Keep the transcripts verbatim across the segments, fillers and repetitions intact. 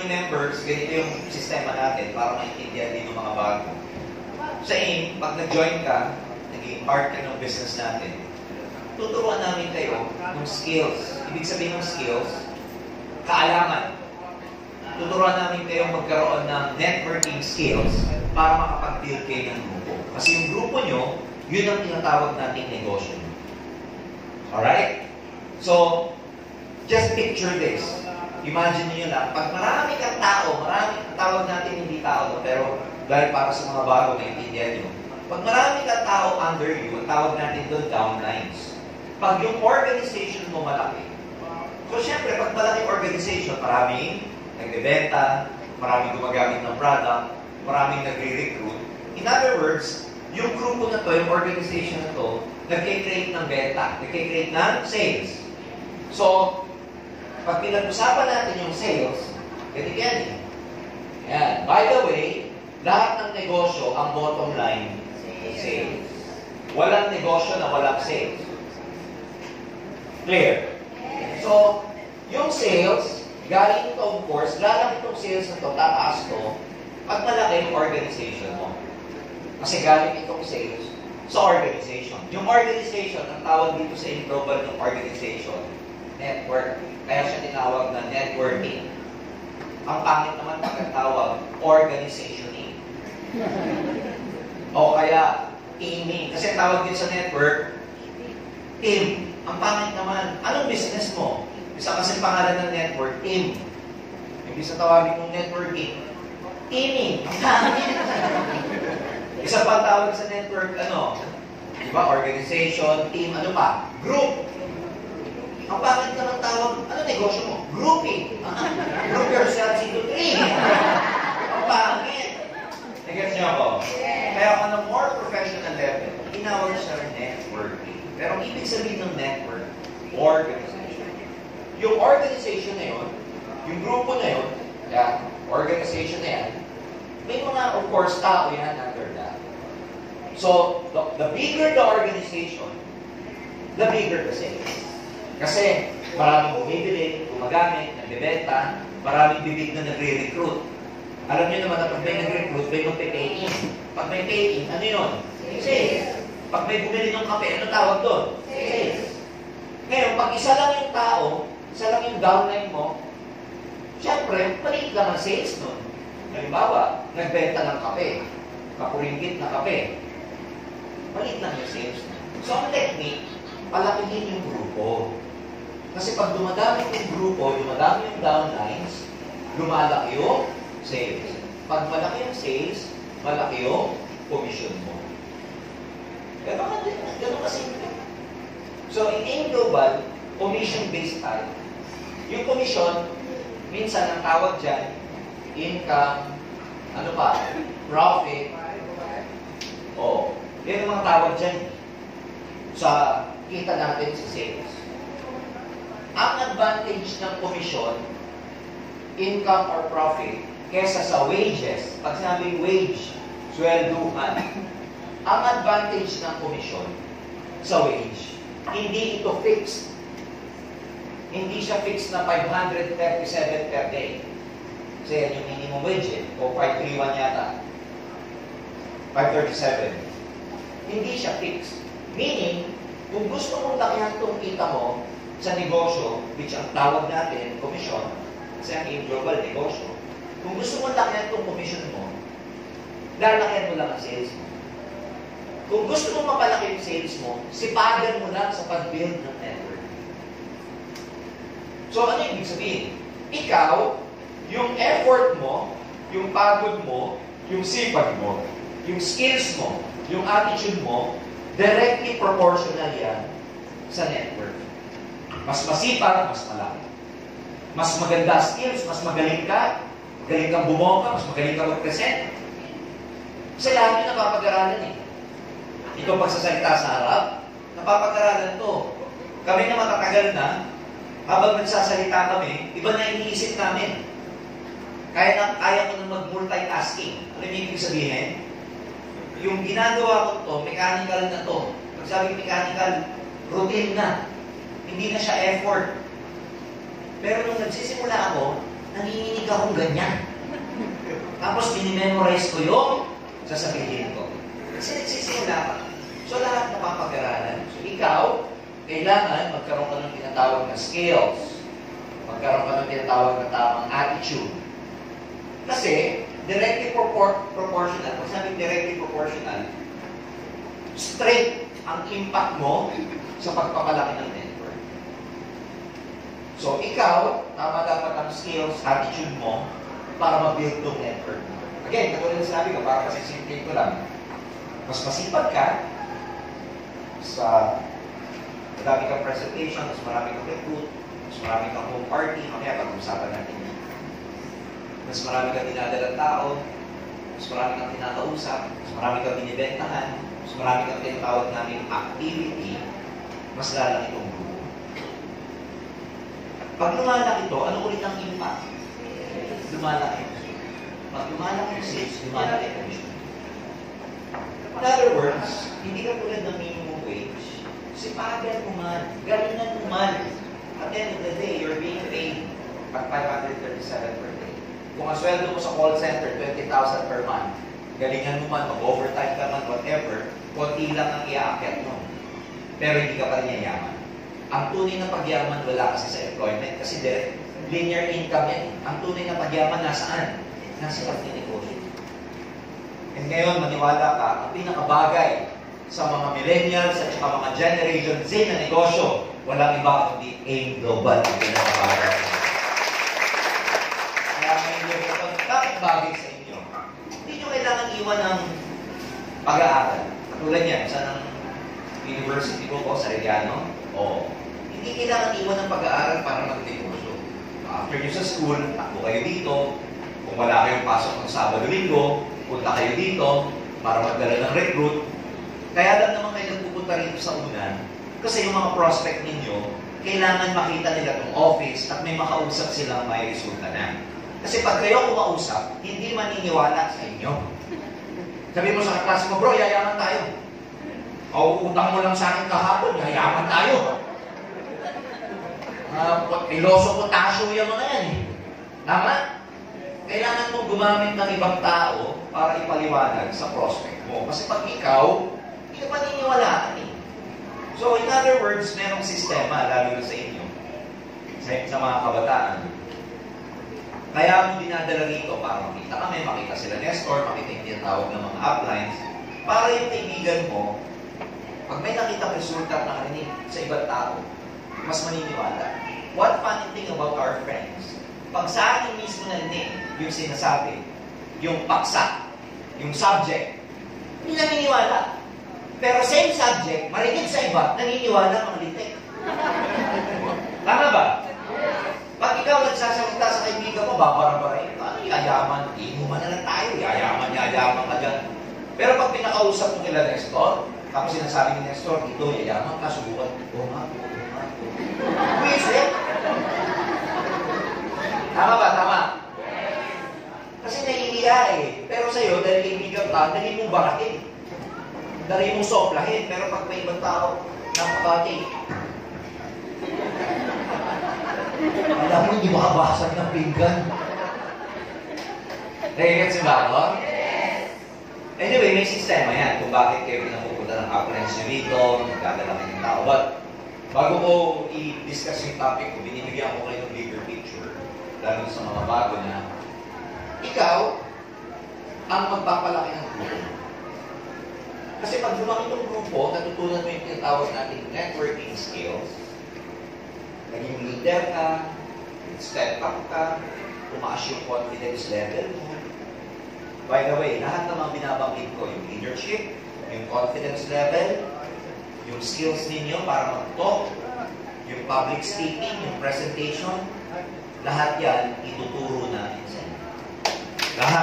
members, ganito yung sistema natin para maintindihan din ng mga bago. Sa aim, pag nag-join ka, naging part ka ng business natin, tuturuan namin kayo ng skills. Ibig sabihin ng skills, kaalaman. Tuturuan namin kayo magkaroon ng networking skills para makapag-build kayo ng grupo. Kasi yung grupo nyo, yun ang tinatawag nating negosyo. Alright? So, just picture this. Imagine niyo lang, pag marami kang tao, marami ang tawag natin hindi tao, pero dahil para sa mga bago na intindihan nyo, pag marami kang tao under you, ang tawag natin doon downlines. Pag yung organization mo malaki, so syempre, pag malaking organization, maraming nagbebenta, maraming gumagamit ng product, maraming nagre-recruit. In other words, yung grupo na to, yung organization na to, nagkikreate ng benta, nagkikreate ng sales. So, pag pinag-usapan natin yung sales, ganito yan eh. Yan. By the way, lahat ng negosyo, ang bottom line, sales. Walang negosyo na walang sales. Clear? So, yung sales, galing ito of course, lalaki itong sales na ito, tataas ito, pag malaki yung organization mo. Kasi galing itong sales sa organization. Yung organization, ang tawag dito sa global ng organization, network. Kaya siya tinawag na networking. Ang pangit naman pagkatawag, organizationing. O kaya, teaming. Kasi tawag din sa network, team. Ang pangit naman, anong business mo? Isa kasi pangalan ng network, team. Yung isa tawagin mong networking, teaming. Isa pa tawag sa network, ano? Diba? Organization, team, ano pa? Group. Ang pangit naman tawag, ano negosyo mo? Grouping. Group yourselves into three. Ang pangit. Nagets niyo ako? Kaya on a more professional level, tinawag siya networking. Pero ang ibig sabihin ng network, organization. Yung organization na yun, yung grupo na yun, yan, organization na yan, may mga, of course, tao yan under that. So, the, the bigger the organization, the bigger the sales. Kasi maraming bumibili, gumagamit, nagbebenta, maraming bibig na nagre-recruit. Alam niyo naman na pag may nag-recruit, may magpe-pay in. Pag may pay in, ano yun? Sales. Pag may bumili ng kape, ano tawag doon? Sales. Ngayon, pag isa lang yung tao, isa lang yung downline mo, syempre, maliit lang ang sales nun. Halimbawa, nagbenta ng kape, kapuringgit na kape. Maliit lang yung sales nun. So, ang technique, palakihin yung grupo. Kasi pag dumadami yung grupo, dumadami yung downlines, lumalaki yung sales. Pag malaki yung sales, malaki yung commission mo. Ganun, ganun kasi. So, in AIM Global, commission-based tayo. Yung commission, minsan ang tawag dyan, income, ano pa, profit. O, yan ang mga tawag dyan sa kita natin sa sales. Ang advantage ng commission, income or profit, kesa sa wages, pag sinabing wage, swelduhan, ang advantage ng commission sa wage, hindi ito fixed. Hindi siya fixed na five hundred thirty-seven per day. Kasi yan yung minimum wage eh, o five thirty-one yata. five thirty-seven. Hindi siya fixed. Meaning, kung gusto mong lakihan itong kita mo sa negosyo, which ang tawag natin, commission, kasi ang AIM Global negosyo, kung gusto mong lakihan itong commission mo, lalakihan mo lang ang sales mo. Kung gusto mong mapalaki yung sales mo, sipagan mo lang sa pag-build ng network. So, ano yung ibig sabihin? Ikaw, yung effort mo, yung pagod mo, yung sipag mo, yung skills mo, yung attitude mo, directly proportional yan sa network. Mas masipag, mas malaki. Mas maganda skills, mas magaling ka, magaling kang bumongka, mas magaling kang mag-present. Kasi lahat yung napapag-aralan eh. Ikaw pagsasalita sa harap, napapag-aralan to. Kami na matatagal na, habang nagsasalita kami, iba na iniisip namin. Kaya na, kaya ko na mag-multitasking. Alam niyo ibig sabihin? Yung ginagawa ko to, mechanical na to. Pag sabi mechanical, routine na. Hindi na siya effort. Pero nung nagsisimula ako, nanginginig akong ganyan. Tapos minimemorize ko yung sasabihin ko. Kasi nagsisimula ka. So lahat napapag-aralan. So ikaw, kailangan magkaroon ka ng tinatawag na skills. Magkaroon ka ng tinatawag na tamang attitude. Kasi, directly propor proportional, kung sabi directly proportional, straight ang impact mo sa pagpapalaki ng network. So, ikaw, tama dapat ang skills, attitude mo para mag-build yung network mo. Again, katulad na sinabi ko, para kasi simple ko lang. Mas masipag ka sa marami kang presentation, mas marami kang recruit, mas marami kang home party, mamaya pag-usapan natin yun. Mas marami kang dinadalang tao, mas marami kang tinakausap, mas marami kang binibentahan, mas marami kang tinatawag namin activity, mas lalaki itong grupo. Pag lumalaki ito, ano ulit ang impact? Lumalaki. Pag lumalaki yung sales, lumalaki yung commission. In other words, hindi ka tulad ng minimum wage, sipagan mo man, galingan mo man. At the end of the day, you're being paid at five hundred thirty-seven per day. Kung ang sweldo mo sa call center, twenty thousand per month, galingan mo man, mag-overtime ka man, whatever, konti lang ang i-aakyat mo. Pero hindi ka pa rin yayaman. Ang tunay na pagyaman wala kasi sa employment, kasi direct, linear income yan. Ang tunay na pagyaman nasaan? Nasa pagninegosyo. And ngayon, maniwala ka, ang pinakabagay sa mga millennials at saka mga Generation Z na negosyo, walang iba kundi AIM Global ang pinakabagay. Kaya ngayon yung ito, bakit bagay sa inyo? Hindi nyo kailangan iwan ng pag-aaral. Katulad yan, sa ng university ko po sa Regano, o hindi kailangan iwan ng pag-aaral para mag-negosyo. After nyo sa school, takbo kayo dito. Kung wala kayong pasok ng Sabado-Linggo, punta kayo dito para magdala ng recruit. Kaya lang naman kayo nagpupunta rito sa unan kasi yung mga prospect ninyo, kailangan makita nila itong office at may makausap silang may resulta na. Kasi pag kayo kumausap, hindi maniniwala sa inyo. Sabi mo sa kaklase mo, bro, yayaman tayo. O utang mo lang sa akin kahapon, yayaman tayo. Uh, Iloso potasyo yung mga yan eh. Tama? Kailangan mong gumamit ng ibang tao para ipaliwanag sa prospect mo. Kasi pag ikaw, hindi ka paniniwalaan eh. So, in other words, merong sistema, lalo na sa inyo, sa, sa mga kabataan. Kaya mo dinadala rito para makita kami, makita sila Nestor, makita yung tinatawag ng mga uplines, para yung kaibigan mo, pag may nakita resulta at nakarinig sa ibang tao, mas maniniwala. What funny thing about our friends, pag sa akin mismo narinig yung sinasabi, yung paksa, yung subject, hindi naniniwala. Pero same subject, marinig sa iba, naniniwala mga litik. Tama ba? Pag ikaw nagsasalita sa kaibigan mo, babara-barayin ka, ano yayaman? Inuman na lang tayo, yayaman, yayaman ka dyan. Pero pag pinakausap mo nila Nestor, tapos sinasabi ni Nestor, ito, yayaman ka, subukan. Oo nga, oo nga. Buwisit. Tama ba? Tama? Kasi naiiya eh. Pero sa'yo, dahil kaibigan ka, dali mong baratin. Dali mong soplahin. Pero pag may ibang tao, nakabati. Alam mo, hindi makabasag ng pinggan. Nagigit si Bago? Anyway, may sistema yan kung bakit kayo pinapupunta ng uplands nyo rito, nagdadala kayo ng tao. But, bago ko i-discuss yung topic ko, binibigyan ko kayo ng bigger picture, lalo sa mga bago na, ikaw, ang magpapalaki ng grupo. Kasi pag lumaki ng grupo, natutunan mo yung tinatawag natin networking skills, naging leader ka, step up ka, tumaas yung confidence level mo. By the way, lahat ng mga binabanggit ko, yung leadership, yung confidence level, yung skills ninyo para mag-talk, yung public speaking, yung presentation, lahat yan ituturo natin sa inyo. Lahat.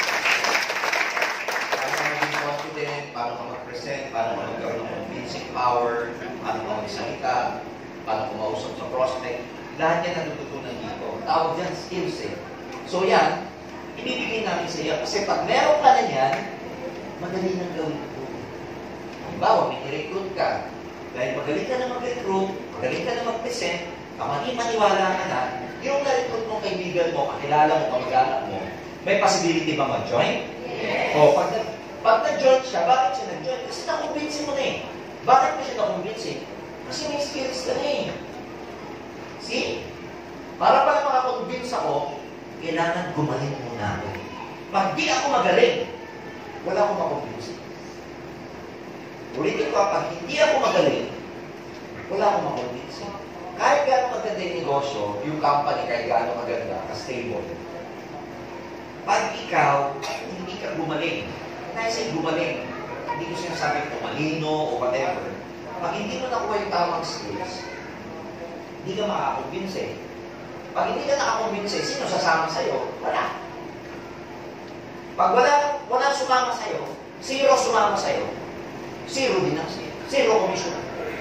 Paano ka maging confident, paano ka mag-present, paano ka magkaroon ng convincing power, paano ka magsalita, paano ka mausap sa prospect, lahat yan natututunan dito. Tawag dyan skills eh. So yan, ibibigay namin sa iyo. Kasi pag meron ka na yan, madali nang gawin ito. Halimbawa, may i-recruit ka. Dahil magaling ka na mag-recruit, magaling ka na mag-present, Kapag maniwala ka na, yung na-recruit mong kaibigan mo, kakilala mo, kamag-anak mo, may possibility ba mag-join? Yes. O, pag, pag na-join siya, bakit siya nag-join? Kasi na-convince mo na eh. Bakit mo siya na-convince eh? Kasi may skills ka na eh. See? Para pala makakonvince ako, kailangan gumaling muna ako. Pag di ako magaling, wala akong makonvince. Ulitin ko, pag hindi ako magaling, wala akong makonvince. Kahit gano'ng maganda yung negosyo, yung company, kahit gano'ng maganda, ka-stable. Pag ikaw, hindi ka gumaling, dahil sa'yo gumaling, hindi ko sinasabi kung malino o whatever, pag hindi mo nakuha yung tamang skills, hindi ka makakonvince eh. Pag hindi ka nakakonvince, sino sasama sa'yo? Wala. Pag wala, wala sumama sa'yo, zero sumama sa'yo, zero din ang sa'yo. Zero commission.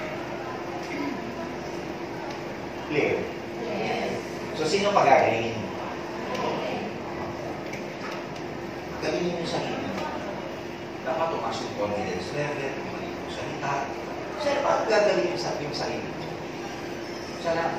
Clear? Yes. So, sino pagagalingin mo? Galingin mo sa sarili. Dapat tumas yung confidence level, tumaling yung salita. Sir, paano gagalingin sa yung sarili? Sana,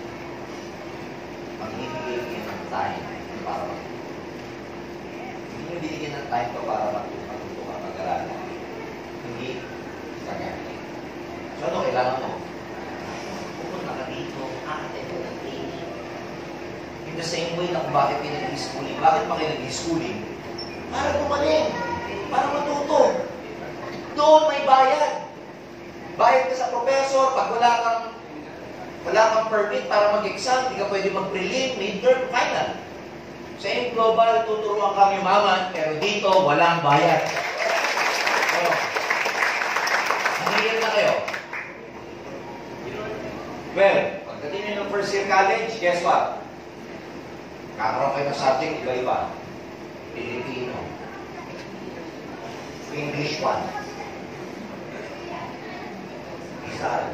magbibigay kayo ng time para matuto. Hindi mo binigyan ng time ko para matuto, matuto ka mag-alala. Hindi kagaling. So, ano kailangan mo? Pupunta ka dito, aatin ko ng training. In the same way na kung bakit kayo nag-schooling. Bakit pa kayo nag-schooling? Para gumaling. Para matuto. Doon may bayad. Bayad ka sa professor. Pag wala kang wala kang permit para mag-exam, hindi ka pwede mag-prelim, midterm, final. Sa yung global, tuturuan kami umaman, pero dito, walang bayad. So, nangyayari na kayo. Well, pagdating nyo ng first year college, guess what? Kakaroon kayo ng subject, iba-iba. Filipino. English one. Rizal.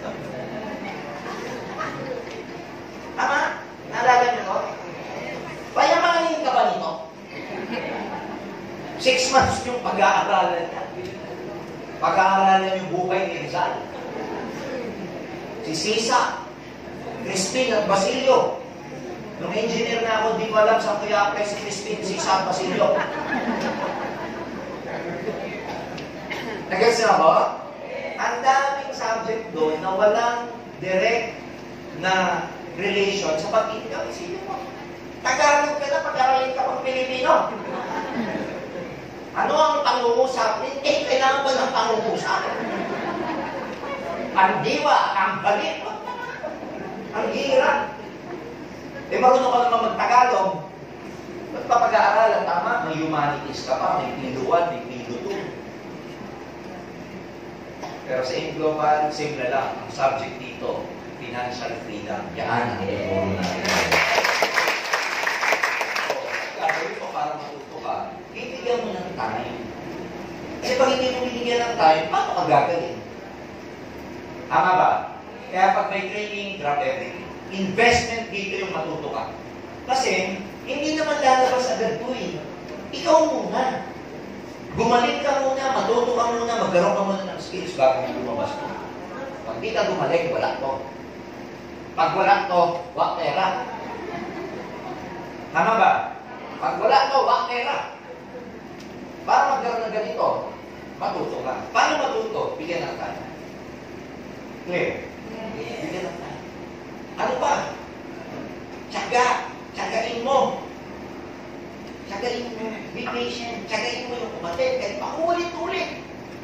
Tama? Naalala nyo to? Payamanin ka ba nito? Six months yung pag-aaralan niya. Pag-aaralan yung buhay ni Rizal. Si Sisa, Crispin at Basilio. Nung engineer na ako, di ko alam saan ko i-apply si Crispin, Sisa at Basilio. Nag-gets na ako? Ang daming subject doon na walang direct na relation sa pag-ibig. Isipin mo, Tagalog ka na, pag-aralin ka pang Pilipino. Ano ang pangungusap? Eh, kailangan ba ng pangungusap? Ang diwa, ang balik. Ang hirap. Eh, marunong ka naman mag-Tagalog. Ba't pa pag-aaralan? Tama, may humanities ka pa, may pilo one, may pilo two. Pero sa in-global, same na lang. Ang subject dito, financial freedom. Yan ang ituro natin. So, gagawin ko para matuto ka, bibigyan mo ng time. Kasi pag hindi mo binigyan ng time, paano ka gagaling? Tama ba? Kaya pag may training, drop everything. Investment dito yung matuto ka. Kasi, hindi naman lalabas agad po eh. Ikaw muna. Gumaling ka muna, matuto ka muna, magkaroon ka muna ng skills bago mo lumabas mo. Pag di ka gumaling, wala to. Pag wala to, wak pera. Tama ba? Pag wala to, wak pera. Para magkaroon ng ganito, matuto ka. Paano matuto? Bigyan ng time. Clear? Bigyan ng time. Ano pa? Tiyaga. Tiyagain mo. Tiyagain mo. Be patient. Tiyagain mo yung kumatin. Kahit paulit-ulit.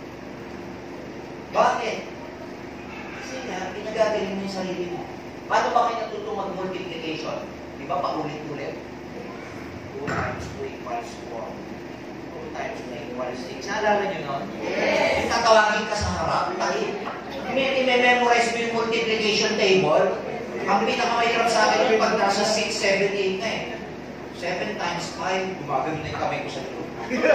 Bakit? Kasi nga, pinagagaling mo yung sarili mo. Paano ba kayo natuto mag-multiplication? Di ba paulit-ulit? two times two equals four. two times two equals six. Naalala nyo nun? Yes! Yung tatawagin ka sa harap. May memorize mo yung multiplication table. Ang pinakamahirap sa akin yung pag nasa six, seven, eight na eh. seven times five, gumagano na yung kamay ko sa likod.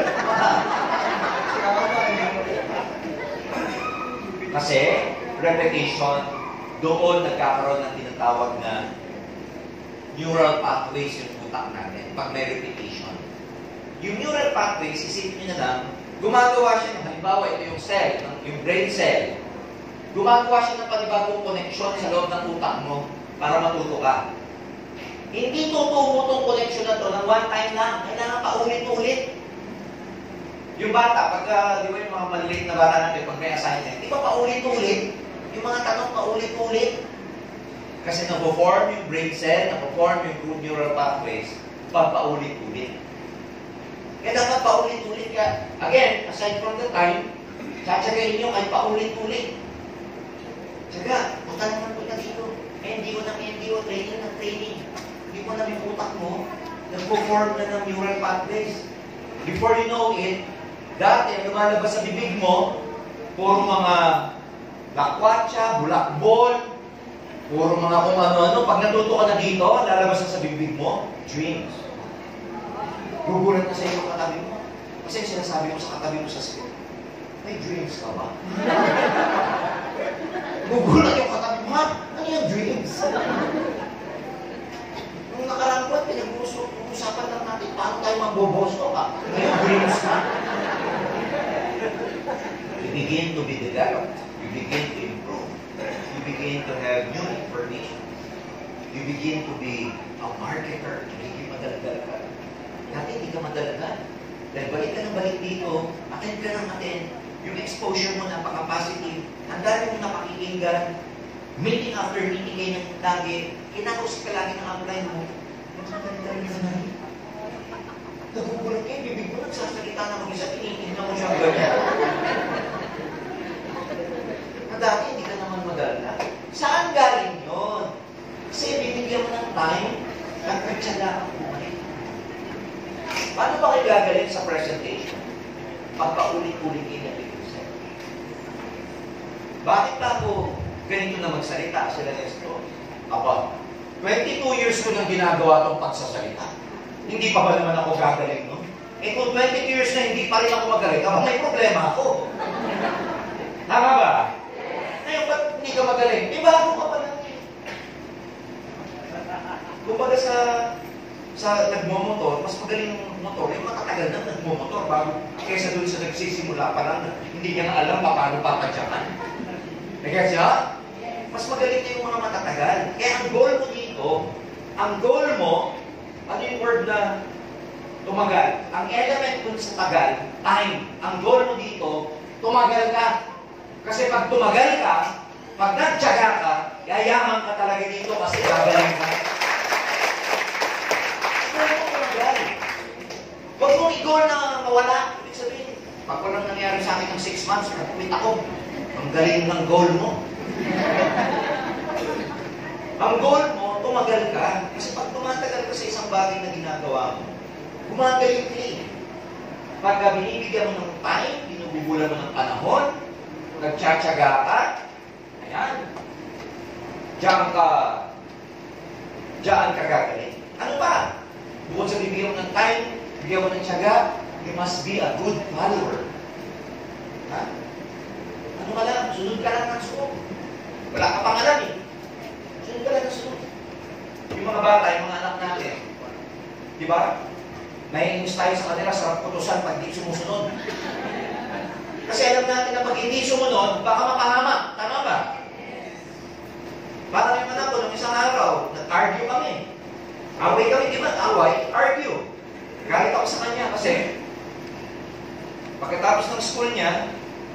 Kasi, repetition, doon nagkakaroon ng tinatawag na neural pathways yung utak natin pag may repetition. Yung neural pathways, isipin nyo na lang, gumagawa siya ng, halimbawa, ito yung cell, yung brain cell. Gumagawa siya ng panibagong connection sa loob ng utak mo. para matuto ka. Hindi totoo itong connection na to ng one time lang. Kailangan paulit-ulit. Yung bata, pagka, di ba yung mga maliliit na bata natin, pag may assignment, di ba paulit-ulit? Yung mga tanong paulit-ulit. Kasi na-perform yung brain cell, na-perform yung good neural pathways, pag paulit-ulit. Kaya dapat paulit-ulit ka. Again, aside from the time, tsatsagayin nyo kahit paulit-ulit. Tsaga, punta naman punta dito. N D O ng N D O, training ng training. Hindi mo na yung utak mo, nag-perform na ng neural pathways. Before you know it, dati, ang lumalabas sa bibig mo, puro mga lakwatsa, bulakbol, puro mga kung ano-ano. Pag natuto ka na dito, lalabas na sa bibig mo, dreams. Gugulat na sa iyo ang katabi mo. Kasi sinasabi mo sa katabi mo sa school, may dreams ka ba? Gugulat yung katabi mo, ha? Ano yung dreams? Nung nakarang buwan, pinag-uusapan lang natin, paano tayo magbobosto ka? Ngayon, dreams na. You begin to be developed. You begin to improve. You begin to have new information. You begin to be a marketer. Hindi madalagal ka. Dati hindi ka madalagal. Dahil balik ka ng balik dito, attend ka ng attend. Yung exposure mo napaka-positive. Ang dami mong napakikinggan. Meeting after meeting kayo ng lagi. Kinakausap ka lagi ng upline mo. Nakakalitan ka na rin. Nagugulat kayo, bibig mo nagsasalita na mag-isa, tinitingnan mo siyang ganyan. Na dati hindi ka naman madala. Saan galing yun? Kasi bibigyan mo ng time, nagkatsala ang buhay. Paano ba kayo gagaling sa presentation? Pagpaulit-ulit kayo na bigyan. Bakit ba ako ganito na magsalita sila Nestor? Aba, twenty-two years ko nang ginagawa itong pagsasalita. Hindi pa ba naman ako gagaling, no? Eh kung twenty years na hindi pa rin ako magaling, kapag may problema ako. Tama ba? Ngayon, ba't hindi ka magaling? Eh, bago ka pa lang eh. Kumbaga sa sa nagmomotor, mas magaling ng motor, yung matatagal na nagmomotor bago kaysa doon sa nagsisimula pa lang, hindi niya na alam pa paano papadyakan. Nagaya siya? Mas magaling na yung mga matatagal. Kaya ang goal mo dito, ang goal mo, ano yung word na tumagal? Ang element dun sa tagal, time. Ang goal mo dito, tumagal ka. Kasi pag tumagal ka, pag nagtyaga ka, yayaman ka talaga dito kasi gagaling ka. Goal mo tumagal. Huwag mong i-goal na mawala. Ibig sabihin, pag walang nangyari sa akin ng six months, nag-quit ako. Ang galing ng goal mo. Ang goal mo, tumagal ka. Kasi pag tumatagal ka sa isang bagay na ginagawa mo, gumagaling ka eh. Pagka binibigyan mo ng time, binububulan mo ng panahon, nagtsatsaga ka, ayan, diyan ka, diyan ka gagaling. Ano pa? Bukod sa bibigyan mo ng time, bibigyan mo ng tsaga, you must be a good follower. Ha? Ano ka lang? Sunod ka lang ng sunod. Wala ka pang alam eh. Sunod ka lang ng sunod. Yung mga bata, yung mga anak natin, di ba? Naiinis tayo sa kanila sa putusan pag di sumusunod. Kasi alam natin na pag hindi sumunod, baka mapahama. Tama ba? Parang yung anak ko, nung isang araw, nag-argue kami. Away kami, di ba? Away, argue. Galit ako sa kanya kasi pagkatapos ng school niya,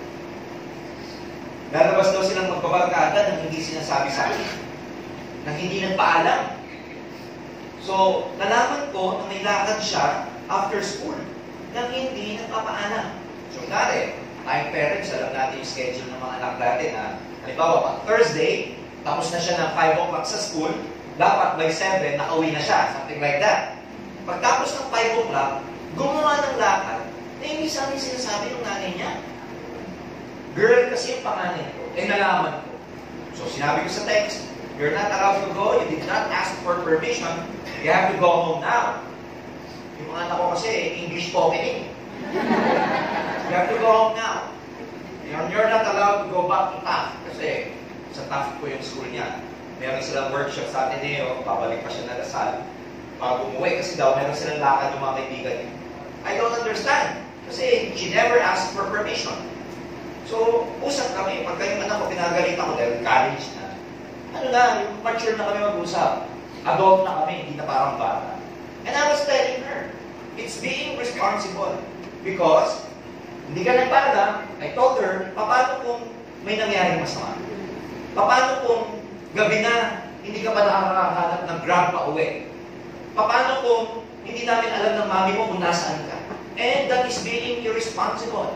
lalabas daw silang magbabarkada nang hindi sinasabi sa akin. Nang hindi nagpaalam. So, nalaman ko na may lakad siya after school nang hindi nagpapaalam. So, nari, tayong parents, alam natin yung schedule ng mga anak natin na, halimbawa, pag Thursday, tapos na siya ng five o'clock sa school, dapat by seven, nakauwi na siya. Something like that. Pagtapos ng five o'clock, gumawa ng lakad na hindi sa amin sinasabi ng nanay niya. Girl kasi yung panganay ko. Eh, nalaman ko. So, sinabi ko sa text, you're not allowed to go. You did not ask for permission. You have to go home now. Yung mga anak ko kasi, English talking. You have to go home now. And you're not allowed to go back to Taft. Kasi, sa Taft ko yung school niya. Meron silang workshop sa Ateneo. Babalik pa siya na Lasal. Pag umuwi, kasi daw, meron silang lakad ng mga kaibigan niya. I don't understand. Kasi, she never asked for permission. So, usap kami. Pagka yung anak ko, pinagalit ako dahil college na. ano na, yung mature na kami mag-usap. Adult na kami, hindi na parang bata. And I was telling her, it's being responsible. Because, hindi ka nagpaalam, I told her, paano kung may nangyari masama? Paano kung gabi na, hindi ka pa nakakahanap ng grab pa uwi? Paano kung hindi namin alam ng mami mo kung nasaan ka? And that is being irresponsible.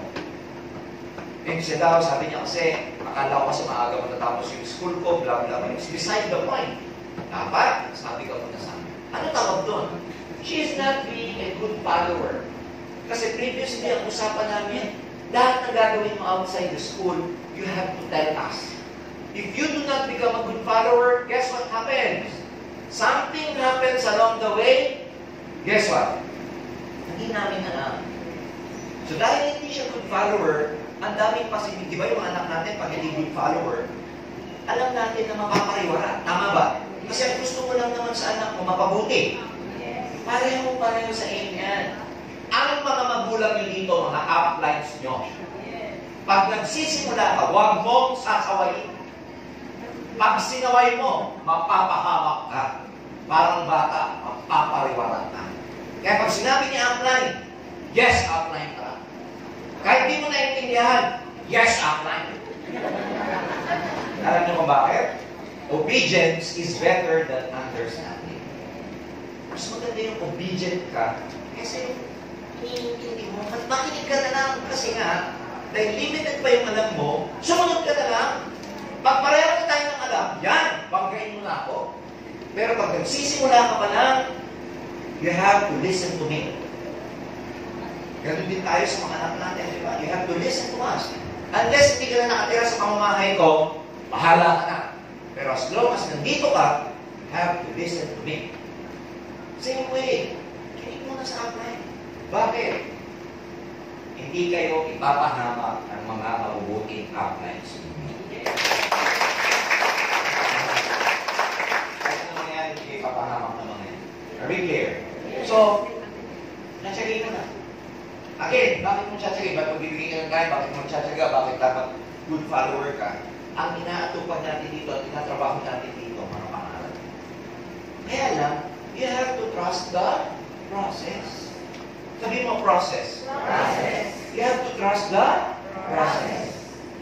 And siya daw, sabi niya kasi, akala ko kasi maaga matatapos yung school ko, blah blah blah. It's beside the point. Dapat, sabi ka muna sa amin. Ano tawag doon? She is not being a good follower. Kasi previously, ang usapan namin, lahat ng gagawin mo outside the school, you have to tell us. If you do not become a good follower, guess what happens? Something happens along the way, guess what? Hindi namin alam. So dahil hindi siya good follower, ang daming pasibig, di ba yung anak natin, pag hindi good follower, alam natin na mapapariwara. Tama ba? Kasi ang gusto mo lang naman sa anak mo, mapabuti. Pareho-pareho sa aim yan. Ang mga magulang nyo dito, mga uplines nyo, pag nagsisimula ka, huwag mong sasawayin. Pag sinaway mo, mapapahamak ka. Parang bata, mapapariwara ka. Kaya pag sinabi ni upline, yes, upline ka. Kahit di mo naintindihan, yes, upline. Alam niyo kung bakit? Obedience is better than understanding. Mas maganda yung obedient ka kasi hindi mo, makinig ka na lang kasi nga, dahil limited pa yung alam mo, sumunod ka na lang. Pag pareho na tayo ng alam, yan, banggain mo na ako. Pero pag nagsisimula ka pa lang, you have to listen to me. Ganun din tayo sa mga anak natin, di ba? You have to listen to us. Unless hindi ka na nakatira sa pamamahay ko, bahala ka na. Pero as long as nandito ka, you have to listen to me. Same way, kinig mo na sa upline. Bakit? Hindi kayo ipapahamak ng mga mabubuting uplines. Kahit ano mangyari, hindi kayo ipapahamak ng mga yan. Are we clear? So, natsagay mo na. Again, bakit mo natsagay? Bakit magbibigay ka ng time? Bakit mo natsatsaga? Bakit dapat good follower ka? Ang inaatupag natin dito at tinatrabaho natin dito, mga pangalan. Kaya lang, you have to trust the process. Sabi mo, process. Process. You have to trust the process.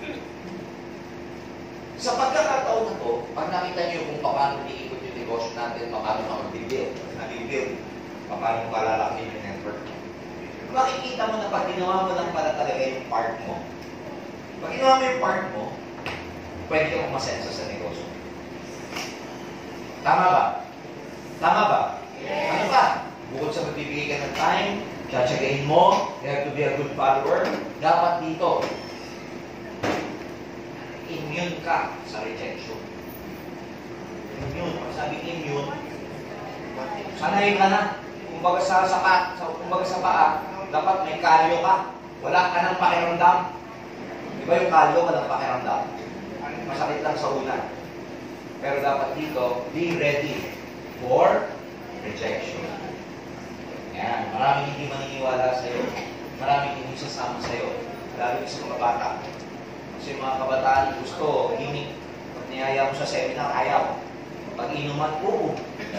Sa pagkakataon na to, pag nakita niyo kung paano niikot yung negosyo natin, paano ka mag-build, nag-build, paano mo kalalaki yung network mo. Makikita mo na pag ginawa mo lang pala talaga yung part mo. Pag ginawa mo yung part mo, pwede kang masensa sa negosyo. Tama ba? Tama ba? Yes. Ano ba? Bukod sa magbibigay ka ng time, tsatsagain mo, you have to be a good follower, dapat dito, immune ka sa rejection. Immune. Pag sabi immune, sanay ka na. Kumbaga sa sapat, sa, kumbaga sa paa, dapat may kalyo ka. Wala ka ng pakiramdam. Di ba yung kalyo, walang pakiramdam? Masakit lang sa una. Pero dapat dito, be ready for rejection. Yan. Maraming hindi maniniwala sa'yo. Maraming hindi sasama sa'yo. Lalo sa mga bata. Kasi mga kabataan gusto, gimmick. Pag niyaya mo sa seminar, ayaw. Pag inuman, oo.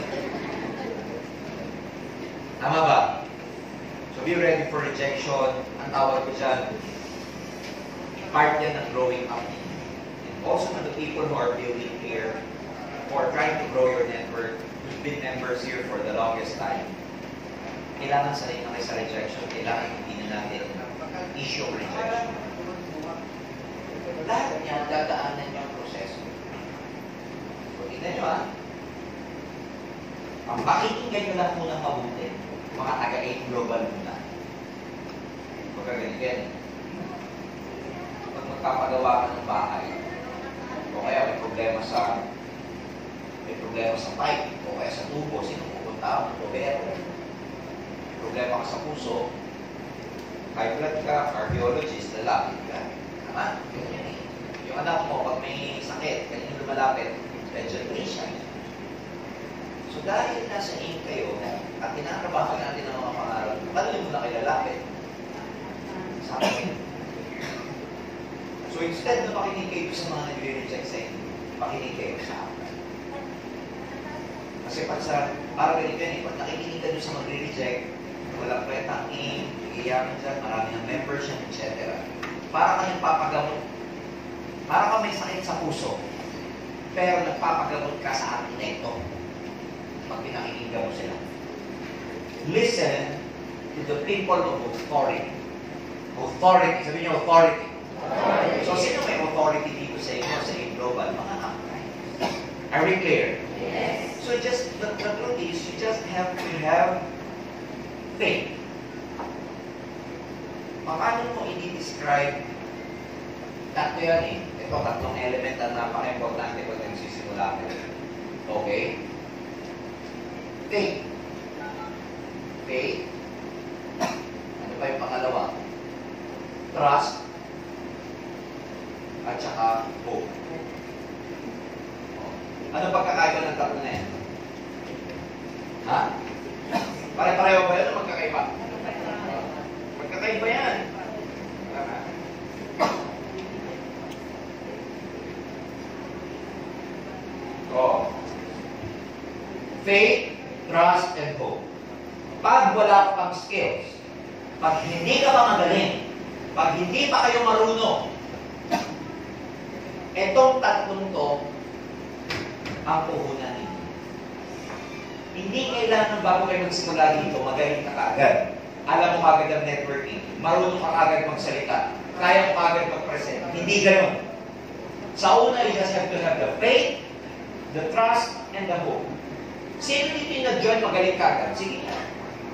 Tama ba? So be ready for rejection. Ang tawag ko dyan, part yan ng growing up. And also to the people who are building here, who are trying to grow your network, who've been members here for the longest time. Kailangan sanay na kayo sa rejection. Kailangan hindi na natin issue of rejection. Lahat niya, dadaanan niyo ang proseso. So, tignan niyo ah. Ang pakikinggan niyo lang muna mabuti, mga taga-eight global muna. Pagka ganyan. Pag magpapagawa ka ng bahay, o kaya may problema sa may problema sa pipe, o kaya sa tubo, sino pupunta mo? Tubero. May problema ka sa puso, high blood ka, cardiologist, lalapit ka. Tama? Yung anak mo, pag may sakit, ganyan lumalapit, pediatrician. So dahil nasa aim kayo, at tinatrabaho natin ang mga pangarap, paano mo na kayo lalapit? Sa akin. So instead na makinig kayo sa mga nag-reject sa inyo, makinig kayo sa akin. Kasi pag sa, parang ganito yan eh, pag nakikinig ka doon sa magre-reject, walang kwentang in, iiyakan dyan, marami ng membership, et cetera. Para ka nagpapagamot, para ka may sakit sa puso, pero nagpapagamot ka sa arkitekto pag pinakikinggan mo sila. Listen to the people of authority. Authority, sabi niyo authority. Authority. So, sino may authority dito sa inyo, sa inyo global? Mga upline. Are we clear? Yes. So, just, the, the truth is, you just have to have faith. Paano mo i-describe? Tatlo yan eh. Ito, tatlong element na napaka-importante pag nagsisimula ko. Okay? Faith. Faith. Ano pa yung pangalawa? Trust. At saka hope. Ano pagkakaiba ng tatlo na yan? Ha? Pare-pareho ba yan o magkakaiba? Magkakaiba yan. Oh. Faith, trust, and hope. Pag wala ka pang skills, pag hindi ka pa magaling, pag hindi pa kayo marunong, etong tatlong to, ang puhunan ninyo. Hindi kailangan bago kayo magsimula dito, magaling ka kaagad. Alam mo kaagad ang networking, marunong ka kaagad magsalita, kaya mo kaagad mag-present. Hindi ganun. Sa una, you just have to have the faith, the trust, and the hope. Sino dito yung nag-join magaling kaagad? Sige nga.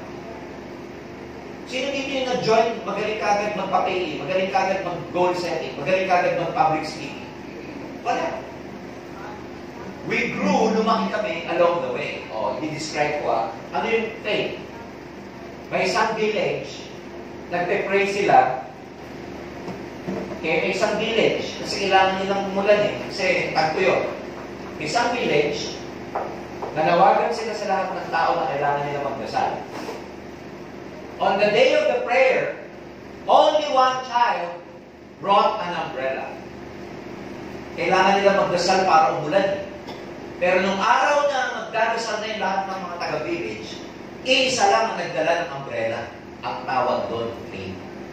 Sino dito yung nag-join magaling kaagad magpapili, magaling kaagad mag-goal setting, magaling kaagad mag-public speaking? Wala. We grew, lumaki kami along the way. O, oh, i-describe ko ah. Ano yung faith? May isang village, nagpe-pray sila, kaya may isang village, kasi kailangan nilang umulan eh, kasi tagpo yun. May isang village, nanawagan sila sa lahat ng tao na kailangan nila magdasal. On the day of the prayer, only one child brought an umbrella. Kailangan nila magdasal para umulan. Pero nung araw na magdadasal na yung lahat ng mga taga-village, isa lang ang nagdala ng umbrella. Ang tawag doon, faith.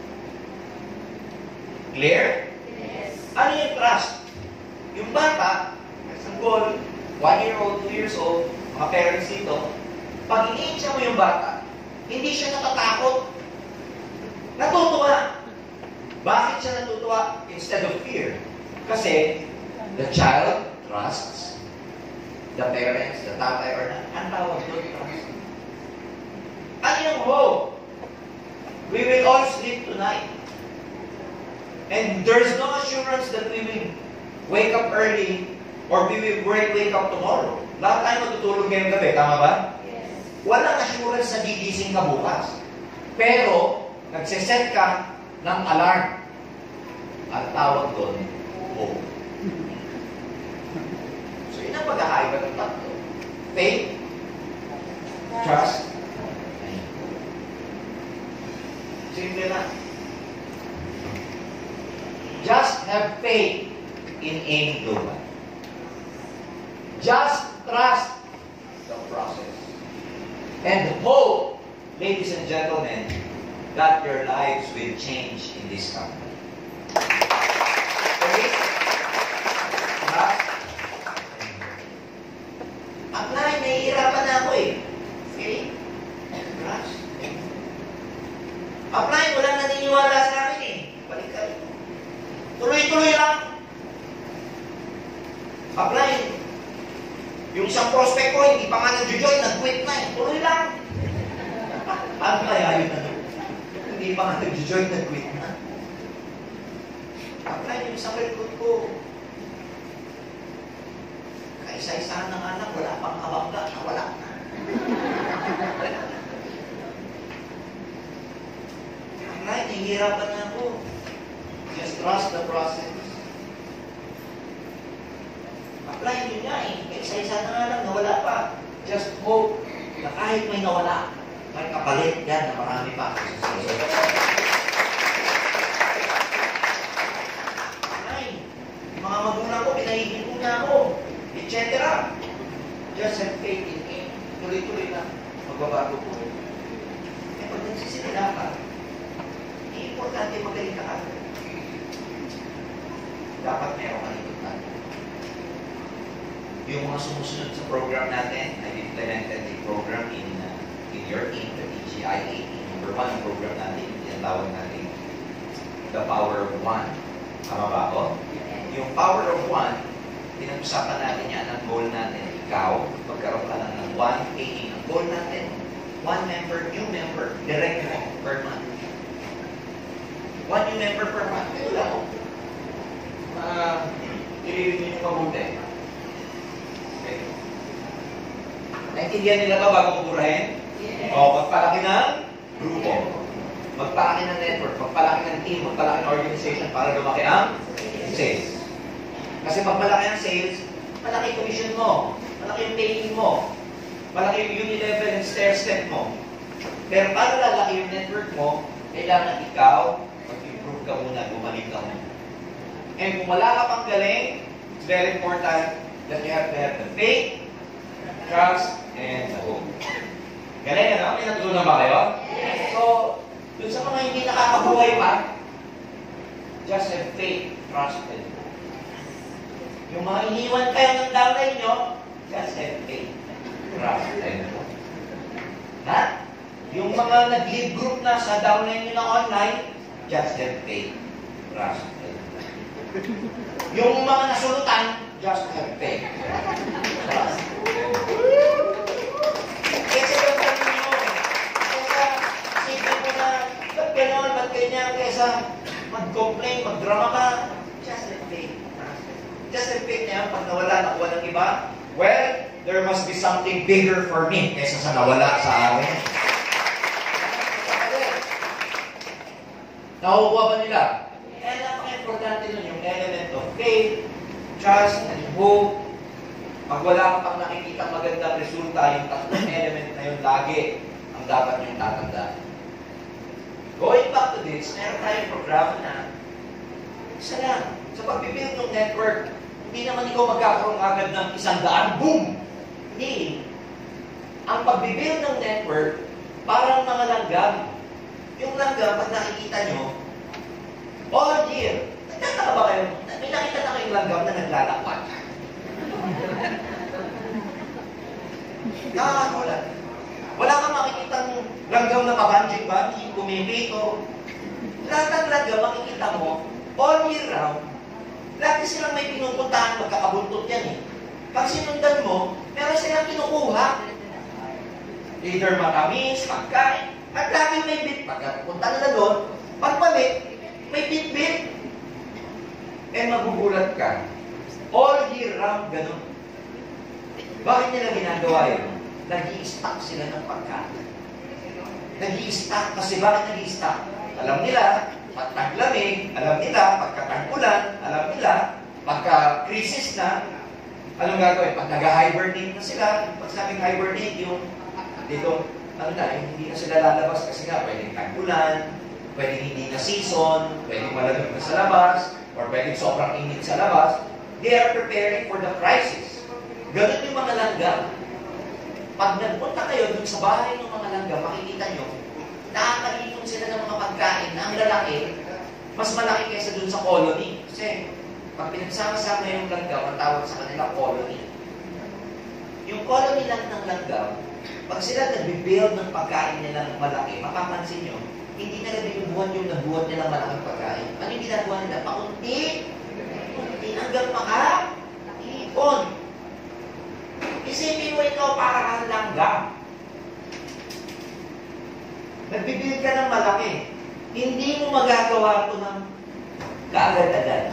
Clear? Yes. Ano yung trust? Yung bata, example, one year old, two years old, mga parents dito, pag iniitsa mo yung bata, hindi siya natatakot. Natutuwa. Bakit siya natutuwa instead of fear? Kasi the child trusts the parents, the tatay, or na, ang tawag doon, trust. Ano yung hope? We will all sleep tonight. And there's no assurance that we will wake up early or we will wake up tomorrow. Lahat tayo matutulog ngayong gabi, tama ba? Yes. Walang assurance na gigising ka bukas. Pero, nagsiset ka ng alarm. Ang tawag doon, hope. So, yun ang pagkakaiba ng tatlo. Faith, trust, and hope. Simple na. Just have faith in AIM Global. Just trust the process. And hope, ladies and gentlemen, that your lives will change in this company. Okay? Trust. Apply, nahihirapan na ako eh. Okay? Trust. Apply, walang naniniwala sa amin eh. Balik ka rin. Tuloy-tuloy lang. Apply. Yung isang prospect ko, hindi pa nga nag-join, nag-quit na eh. Tuloy lang. Paano kaya yun na doon? Hindi pa nga nag-join, nag-quit na. Apply yung isang recruit ko. Kaisa-isa ng anak, wala pang kabangga, wala na. Apply, nahihirapan na ako. Just trust the process. Apply nyo nga eh. Isa-isa na nga lang, nawala pa. Just hope na kahit may nawala, may kapalit yan na marami pa. Apply. Mga magulang ko, pinahigil ko na ako. et cetera. Just have faith in me. tuloy-tuloy na magbabago po. Eh, pag nagsisimula ka, importante magaling ka agad. Dapat meron ka ikutan. Yung mga sumusunod sa program natin, I've implemented a program in uh, in your team, the T G I A team. Number one, ang program natin, tinatawag natin The Power of One. Tama ba ako? Yung Power of One, pinag-usapan natin yan, ang goal natin. Ikaw, magkaroon ka lang ng one A A. Ang goal natin, one member, new member, direct mo per month. One new member per month. Ito lang. Uh, Ililin nyo mabuti. Okay. Naintindihan nila ba bago kupurahin? Yes. O, magpalaki ng grupo. Magpalaki ng network. Magpalaki ng team. Magpalaki ng organization para lumaki ang sales. Kasi pag malaki ang sales, malaki commission mo. Malaki yung paying mo. Malaki yung uni-level and stair-step mo. Pero para lalaki yung network mo, kailangan ikaw mag-improve ka muna, bumalik ka muna. And kung wala ka pang galing, it's very important that you have to have the faith, trust, and the hope. Galing, ano? May natutunan ba kayo? Yes. So, dun sa mga hindi nakakabuhay pa, just have faith, trust, and hope. Yung mga iniwan kayo ng downline nyo, just have faith, trust, and hope. Ha? Yung mga nag-lead group na sa downline nyo na online, just have faith, trust, and hope. Yung mga nasulutan, just have faith, trust, and hope. Kesa gawin nyo, kesa isipin mo na, ba't gano'n, ba't ganyan, kesa mag-complain, mag-drama ka, just have faith, trust, and hope. Just have faith niya, pag nawala, nakuha ng iba, well, there must be something bigger for me kesa sa nawala sa akin. Nakukuha ba nila? Kaya napaka-importante nun yung element of faith, trust, and hope. Pag wala ka pang nakikita magandang resulta, yung tatlong element na yun lagi ang dapat yung tatandaan. Going back to this, meron tayong programa na isa lang. Sa pag-build ng network, hindi naman ikaw magkakaroon agad ng isang daan, boom! Hindi. Ang pag-build ng network, parang mga langgam. Yung langgam, pag nakikita nyo, all year, nagtataka ba kayo? May nakita na kayong langgam na naglalakwan. Nakakakulat. Wala kang makikitang langgam na kabanjing-banjing, kumipito. Lahat ng langgam, makikita mo, all year round, lagi silang may pinupuntahan, magkakabuntot yan eh. Pag sinundan mo, meron silang kinukuha. Either matamis, pagkain, at lagi may bit. Pagkapunta nila doon, pagpalit, may bit-bit. Eh, magugulat ka. All year round, ganun. Bakit nila ginagawa yun? Nag-i-stock sila ng pagkain. Nag-i-stock. Kasi bakit nag-i-stock? Alam nila, pag taglamig, alam nila, pagkatagpulan, alam nila, pagka-crisis na, anong gagawin? Pag nag-hibernate na sila, pag sabing hibernate, yung dito, ano na, hindi na sila lalabas kasi nga, pwedeng tagpulan, pwedeng hindi na season, pwedeng malamig na sa labas, or pwedeng sobrang init sa labas. They are preparing for the crisis. Ganun yung mga langgam. Pag nagpunta kayo dun sa bahay ng mga langgam, makikita nyo, nakakalimon sila ng mga pagkain na ang lalaki, mas malaki kaysa dun sa colony. Kasi, pag pinagsama-sama yung langgam, ang tawag sa kanila colony. Yung colony lang ng langgam, pag sila nag-build ng pagkain nila ng malaki, mapapansin nyo, hindi nila binubuhat yung nabuhat nilang malaking pagkain. Ano yung ginagawa nila? Pakunti, pakunti, hanggang maka-ipon. Isipin mo ikaw para kang langgam. Nagbibuild ka ng malaki. Hindi mo magagawa ito ng kaagad-agad.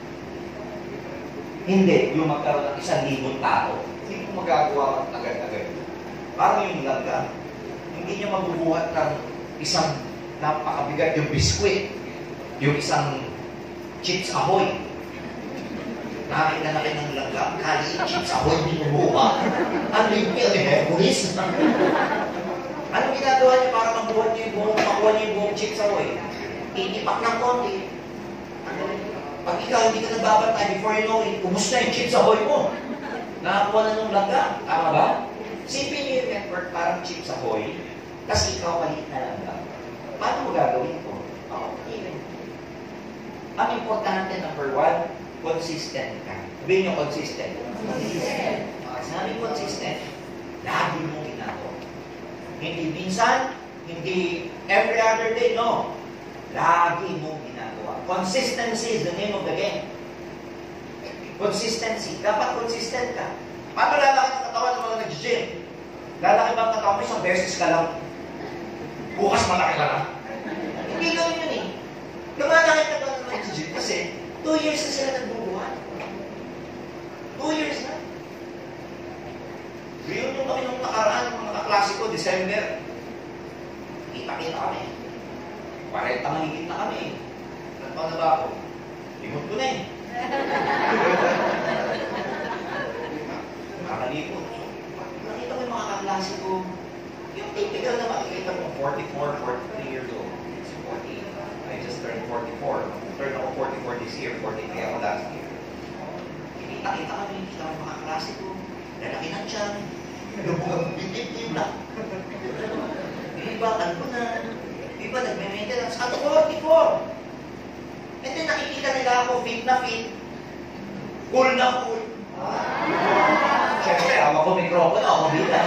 Hindi, yung magkaroon ng isang libong tao. Hindi mo magagawa ng agad-agad. Parang yung langgam. Hindi niya mabubuhat ng isang napakabigat yung biskwit, yung isang Chips Ahoy. Nakakita na kayo ng langgam, kali Chips Ahoy, hindi mabuha. Ano yung pil, eh, Hercules? Anong ginagawa niya para mabuhat niyo yung buong, makuha niyo yung buong Chips Ahoy? Itipak ng konti. Pag ikaw hindi ka nagbabantay, before you know it, ubus na yung Chips Ahoy mo. Nakakuha na ng langgam. Tama ba? Sipin niyo yung network parang chip sa hoy, kasi ikaw palit na lang daw. Paano mo gagawin ko? Okay. Ang importante, number one, consistent ka. Sabihin niyo consistent. Consistent. Okay, sabi consistent, lagi mo ginagawa. Hindi minsan, hindi every other day, no. Lagi mo ginagawa. Consistency is the name of the game. Consistency. Dapat consistent ka. Paano lalaki ang katawan ng mga nag-gym? Lalaki ba ang katawan mo? Isang beses ka lang. Bukas malaki ka lang. Hindi gawin yun eh. Lumalaki ka lang ng nag-gym kasi two years na sila nagbubuhat. Two years na. Reunion kami nung nakaraan ng mga kaklase ko, December. Kita-kita kami. Parenta mahigit na kami. Ilan taon na ba ako? Limot ko na eh. Nakakalipot. Nakita ko yung mga kaklase ko, yung typical na makikita mo, forty-four, forty-three years old. It's forty. I just turned forty-four. Turned ako forty-four this year, forty-three ako last year. Kita-kita kami, kita ko yung mga kaklase ko. Lalaki na dyan. Bitip-tip na. Iba, ano na. Iba, nagme-maintenance. Ano, forty-four. And then nakikita nila ako, fit na fit. Cool na cool. Ah. Siyempre, hawak ko mikropono, ako bilang.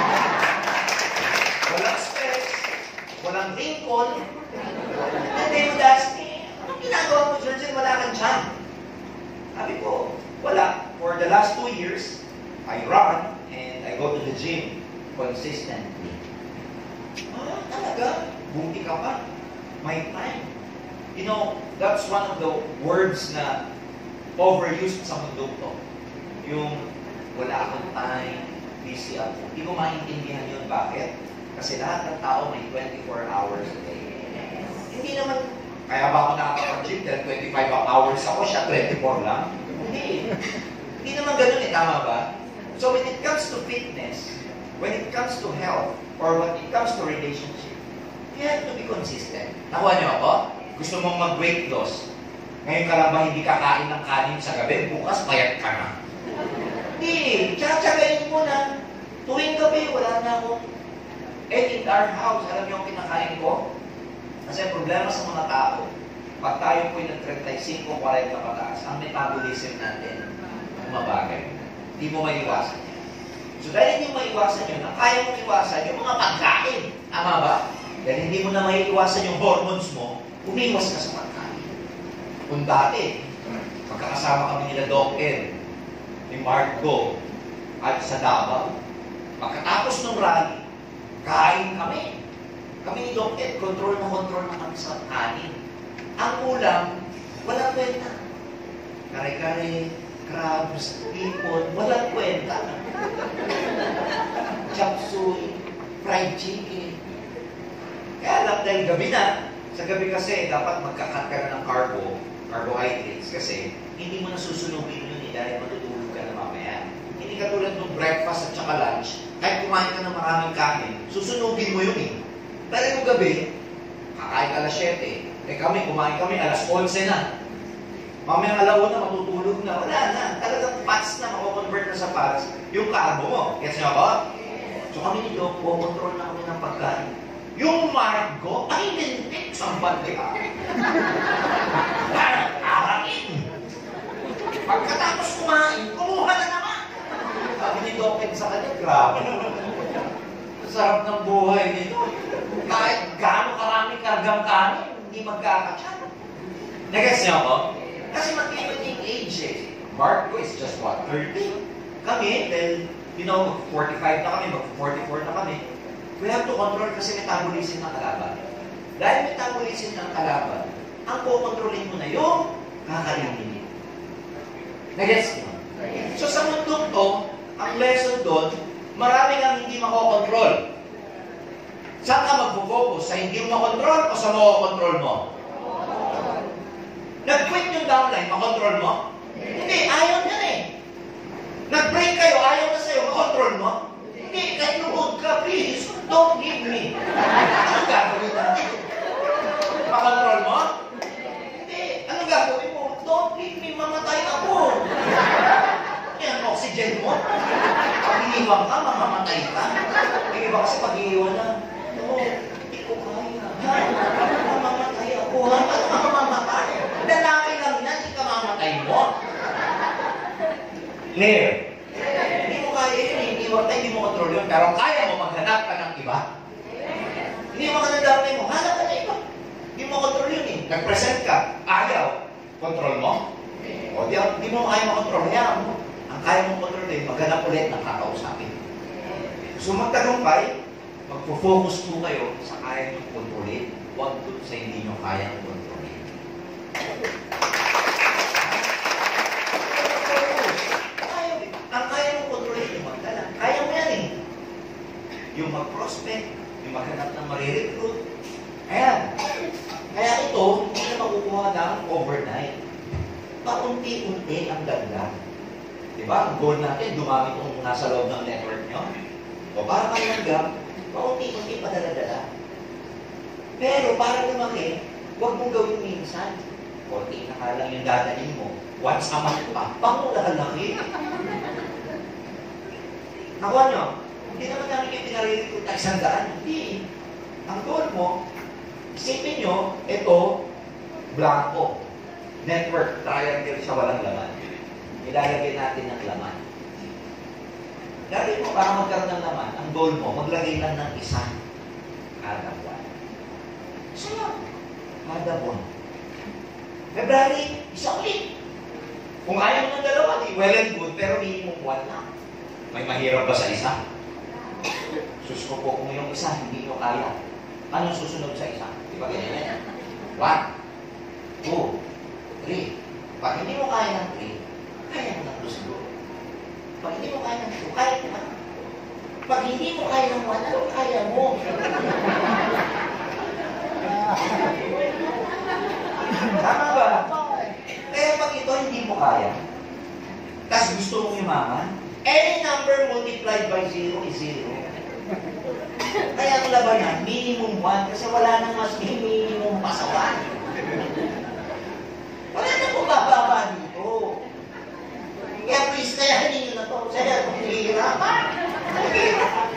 Walang stress, walang wrinkle. And then you ask me, anong ginagawa mo, George? Wala kang tiyan. Sabi ko, wala. For the last two years, I run and I go to the gym consistently. Ah, talaga? Buti ka pa. My time. You know, that's one of the words na overused sa mundo to. Yung wala akong time, busy ako. Hindi ko maintindihan yun. Bakit? Kasi lahat ng tao may twenty-four hours a day. Hindi naman, kaya ba ako nakakapag-gym dahil twenty-five hours ako, siya twenty-four lang? Hindi. Hindi naman ganun eh, tama ba? So when it comes to fitness, when it comes to health, or when it comes to relationship, you have to be consistent. Nakuha niyo ako? Gusto mong mag-weight loss. Ngayon ka lang ba hindi kakain ng kanin sa gabi? Bukas, payat ka na. Hindi. Tsatsagayin mo na. Tuwing gabi, wala na akong egg in our house. Alam niyo ang kinakain ko? Kasi problema sa mga tao, pag tayo po'y nag-thirty-five, forty pataas, ang metabolism natin, umabagay. Hindi mo maiwasan yan. So dahil hindi mo maiwasan yun, ang kaya mong iwasan yung mga pagkain. Tama ba? Dahil hindi mo na maiiwasan yung hormones mo, umiwas ka sa pagkain. Kung dati, magkakasama kami nila Doc Ed, ni Marco, at sa Davao, pagkatapos ng rally, kain kami. Kami ni Doc Ed, control na control na kami sa kanin. Ang ulam, walang kwenta. Kare-kare, crabs, hipon, walang kwenta. Chop suey, fried chicken. Kaya lang dahil gabi na, sa gabi kasi dapat magkakat ka na ng carbo, carbohydrates, kasi hindi mo nasusunugin yun eh, dahil matutulog ka na mamaya. Hindi katulad ng breakfast at saka lunch, kahit kumain ka ng maraming kanin, susunugin mo yun eh. Dahil yung gabi, kakain ka alas siyete, eh kami, kumain kami alas onse na. Mamaya alawa na, matutulog na, wala na. Talagang fats na, makakonvert na sa fats, yung carbo mo. Gets nyo ako? So kami ni Doc, control na kami ng pagkain. Yung Margo, ay lintik sa bandi ka. Parang arangin. Pagkatapos kumain, kumuha na naman. Sabi ni Doc Ed sa kanya, grabe. Sarap ng buhay nito. Kahit gaano karami kargang kanin, hindi magkakachan. Nag-gets niyo ako? Kasi mag-limiting age eh. Marco is just what, thirty? Kami, dahil, you know, forty-five na kami, mag-forty-four na kami. We have to control kasi metabolism ng kalaban. Dahil metabolism ng kalaban, ang kukontrolin mo na yung kakainin. Nag-gets niyo? So sa mundong to, ang lesson doon, marami kang hindi makokontrol. Saan ka magpo-focus? Sa hindi mo makontrol o sa makokontrol mo? Nag-quit yung downline, makontrol mo? Hindi, ayaw niya eh. Nag-break kayo, ayaw na sa'yo, makontrol mo? Hindi, kahit luhod ka, please, don't leave me. Ano gagawin natin? Makontrol mo? Hindi, ano gagawin mo? Don't leave me, mamatay ako. Yan, oxygen mo. Pag iniwang ka, mamamatay ka. Clear? Hindi mo kaya yun, eh. hindi mo, hindi mo control yun. Pero kaya mo maghanap ka ng iba. Hindi mo kanandamay mo, hanap ka ng iba. Hindi mo control yun eh. Nag-present ka, ayaw. Control mo? O di, di mo kaya makontrol. Kaya mo, ang kaya mong control din, maghanap ulit ng kakausapin. So magtagumpay, magpo-focus po kayo sa kaya nyo kontrolin. Huwag po sa hindi nyo kaya kontrolin. Ang kaya mong kontrolin, yung magdala. Kaya mo yan eh. Yung mag-prospect, yung maghanap ng marirecruit. Ayan. Kaya ito, hindi na makukuha ng overnight. Paunti-unti ang ganda. Diba? Ang goal natin, dumami kung nasa loob ng network nyo. O para kayo ng gap, paunti-unti padala-dala. Pero para lumaki, huwag mong gawin minsan. Konti na ka lang yung dadaling mo. Once a month pa, pang lalaki. Nakuha nyo, hindi naman namin kayo pinaririnig na isang daan. Hindi. Ang goal mo, isipin nyo, ito, blanco. Network, triangle siya, walang laman. Ilalagay natin ng laman. Dahil mo, para magkaroon ng laman, ang goal mo, maglagay lang ng isa kada buwan. Isa lang. Kada buwan. February, isa ulit. Kung ayaw mo ng dalawa, di well and good, pero minimum buwan lang. May mahirap ba sa isa? Sus ko po, kung yung isa, hindi nyo kaya. Anong susunod sa isa? Di ba ganyan yan? One, two, three. Pag hindi mo kaya ng three, kaya mo ng two siguro. Pag hindi mo kaya ng two, kaya mo ng Pag hindi mo kaya ng one, ano kaya mo? Tama ba? Kaya pag ito hindi mo kaya, tapos gusto mong yumaman, any number multiplied by zero is zero. Kaya ang labanan, minimum one, kasi wala nang mas minimum pa sa one. Wala na po bababa dito. Kaya please, kaya hindi nyo na to. Kaya kung nahihirapan. Nahihirapan.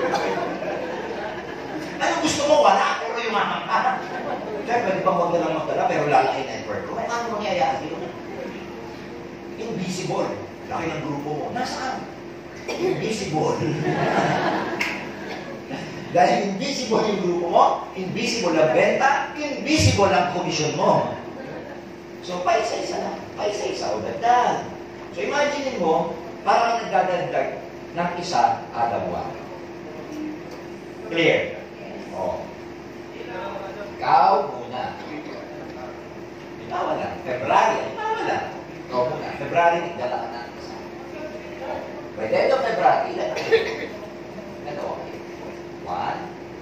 Ano gusto mo? Wala. Pero yumaman ka. Kaya pwede bang huwag na lang magdala, pero lalaki network ko. Ano mangyayari yun? Invisible. Laki ng grupo mo. Nasaan? Invisible. Dahil invisible yung grupo mo, invisible ang benta, invisible ang komisyon mo. So, paisa-isa lang. Paisa-isa o dagdag. So, imagine mo, parang nagdadagdag ng isa kada buwan. Clear? O. Ikaw muna. Ikaw wala. February. Ikaw wala. Ikaw muna. February, nagdala ka ng isa. By the end of February, ilan ako? Ito, okay. One.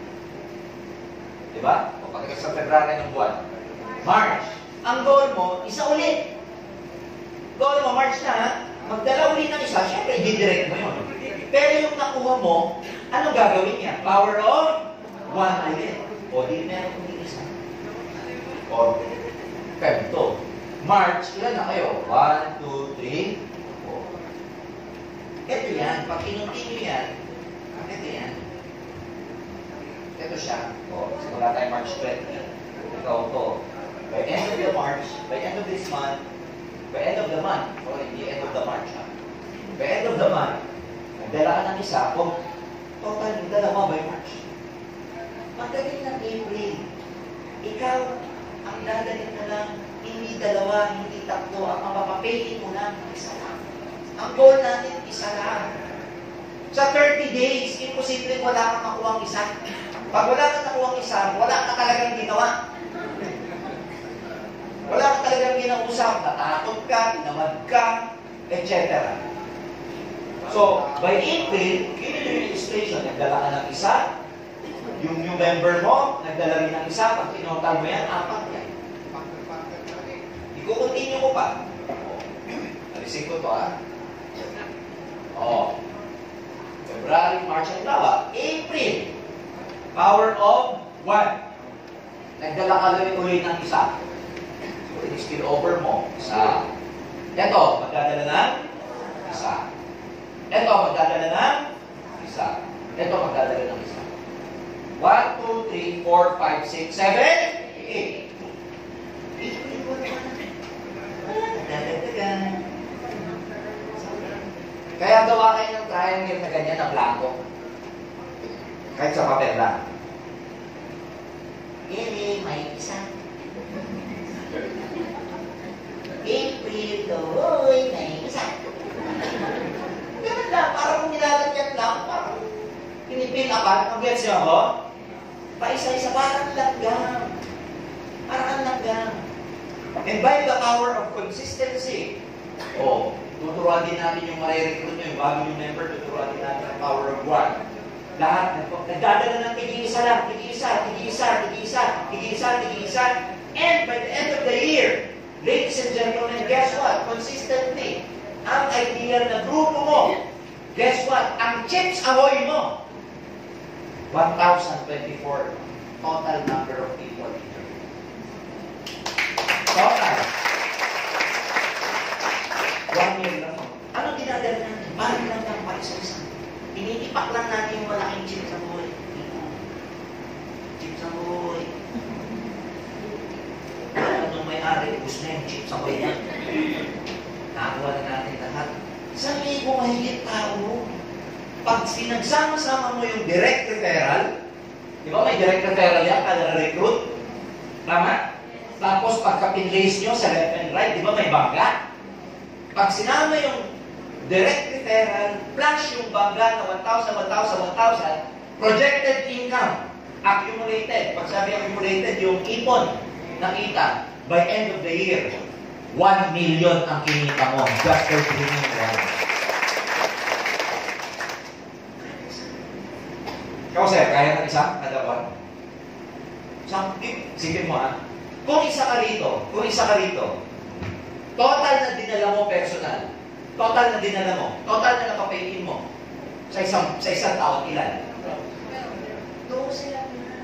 Diba? O pagkakas sa February ng buwan. March. Ang goal mo, isa ulit. Goal mo, March na ha? Magdala ulit ng isa, syempre, i-direct mo yun. Pero yung nakuha mo, anong gagawin niya? Power of one ulit. O di meron kong isa. O, Feb to. March, ilan na kayo? One, two, three, four. Ito yan. Pag kinuntinyo yan, ito yan. Ito siya. O, simula tayo March twentieth. Ikaw to. By end of the March, by end of this month, by end of the month, o hindi end of the March ha. By end of the month, nagdala ka ng isa, o total, nagdala mo by March. Pagdating ng April, ikaw, ang dadalhin mo lang, hindi dalawa, hindi tatlo, ang mapapapilin mo lang, isa lang. Ang goal natin, isa lang. Sa thirty days, imposible wala kang makuha ang isa. Pag wala kang nakuha ang isa, wala ka talagang ginawa. Wala ka talagang ginausap, natakot ka, tinamad ka, et cetera. So, by April, give me the registration. Nagdala ka ng isa, yung new member mo, nagdala rin ng isa, pag tinotal mo yan, apat yan. I-continue ko pa. Alisin ko to ha. O. February, March, ang lawa. April. Power of one. Nagdala ka rin ulit ng isa. So, i-spill over mo. Isa. Ito, magdadala ng isa. Ito, magdadala ng isa. Ito, magdadala ng isa. one, two, three, four, five, six, seven, eight. April, wala na. Wala na, dadagdagan. Kaya gawa kayo ng triangle na ganyan na blanco. Kahit sa papel lang. Ili, may isa. April, Loy, may isa. Ganun lang, parang nilalagyan lang, parang pinipil apat. Mag-gets niyo ako? Pa-isa-isa, parang langgam. Parang langgam. And by the power of consistency, oh, tuturuan din natin yung marirecruit nyo, yung bago yung member, tuturuan din natin ang power of one. Lahat, nagdadala ng tig-isa lang, tig-isa, tig-isa, tig-isa, tig-isa, tig-isa. And by the end of the year, ladies and gentlemen, guess what? Consistently, ang ideal na grupo mo, guess what? Ang Chips Ahoy mo, one thousand twenty-four total number of people. Total. One year lang. Anong dinadala natin? Parang lang lang pa isa-isa. Initipak lang natin yung malaking Chips Ahoy. Chips Ahoy. Nung may-ari, gusto na yung Chips Ahoy niya. Nakakuha na natin lahat. Isang libo mahigit tao. Pag sinagsama-sama mo yung direct referral, di ba may direct referral yan kada recruit? Tama? Tapos pagka-pinlace nyo sa left and right, di ba may bangga? Pag sinama yung direct referral plus yung bangga na one thousand, one thousand, one thousand, projected income, accumulated. Pag sabi accumulated, yung ipon na kita, by end of the year, one million ang kinita mo just for bringing one. Ikaw, sir, kaya ng isa? Kada one? Sige mo, ha? Kung isa ka rito, kung isa ka rito, total na dinala mo personal, total na dinala mo, total na nakapayin mo, sa isang, sa isang taon, ilan? Dose lang yan.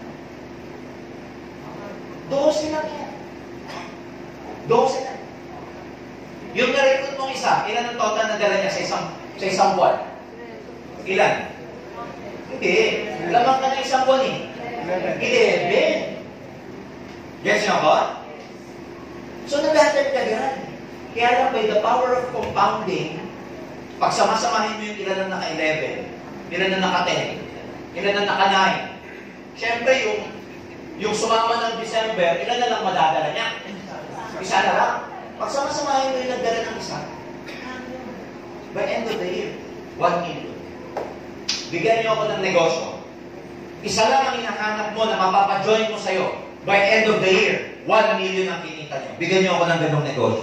Dose lang yan. Dose lang. Yung na-recruit mong isa, ilan ang total na dala niya sa isang, sa isang buwan? Ilan? Hindi. Lamang ka na isang buwan eh. eleven. Gets niyo ako? So, nag-attend ka gan. Kaya lang, by the power of compounding, pag samasamahin mo yung ilan na naka-eleven, ilan na naka-ten, ilan na naka-nine, syempre yung yung sumama ng December, ilan na lang madadala niya? Isa na lang. Pag samasamahin mo yung nagdala ng isa, by end of the year, one million. Bigyan niyo ako ng negosyo. Isa lang ang hinahanap mo na mapapajoin mo sa'yo. By end of the year, one million ang kinita niyo. Bigyan niyo ako ng ganong negosyo.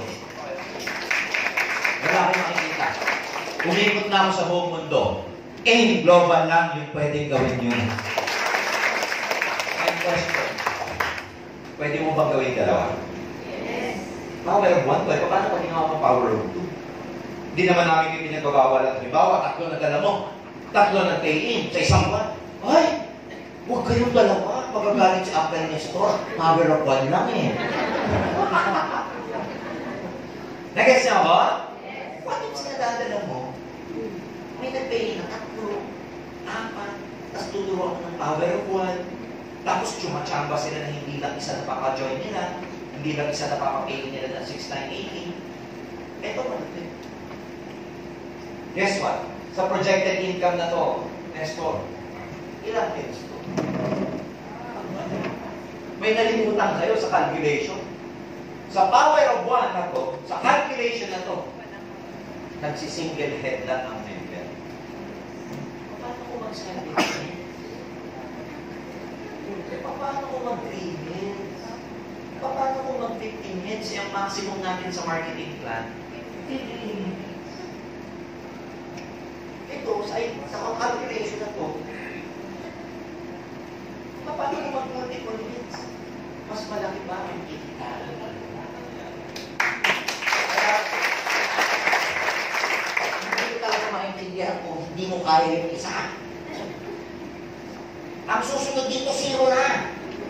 Wala akong makikita. Umikot na ako sa buong mundo. AIM Global lang yung pwedeng gawin niyo. My question. Pwede mo bang gawin dalawa? Yes. Power of one, pwede. Paano pag ginawa mo power of two? Hindi naman namin yung pinagbabawal at halimbawa, tatlo na dala mo. Tatlo na pay-in sa isang buwan. Ay! Huwag kayong dalawa. Magagalit si Apple Nestor. Power of one lang eh. Nag-gets niyo ako? Yes. Bakit sinadadala mo? May nag-pay na tatlo, apat, tapos tuturuan ko ng power of one. Tapos tsumachamba sila na hindi lang isa na paka-join nila, hindi lang isa na paka-pay nila ng six nine eighty. Ito malapit. Guess what? Sa projected income na to, Nestor, ilang pins to? May nalimutan kayo sa calculation. Sa power of one na to, sa calculation na to, nagsisingle head lang ang member. Paano ko mag-single head? Paano ko mag-three heads? Paano ko mag-fifteen heads? Yung maximum natin sa marketing plan, fifteen heads. Ito, sa, sa calculation na to, paano ko mag-multiple heads? Mas malaki ba ang kita? Kaya, hindi ko talaga maintindihan kung hindi mo kaya yung isa. Ang susunod dito, zero na.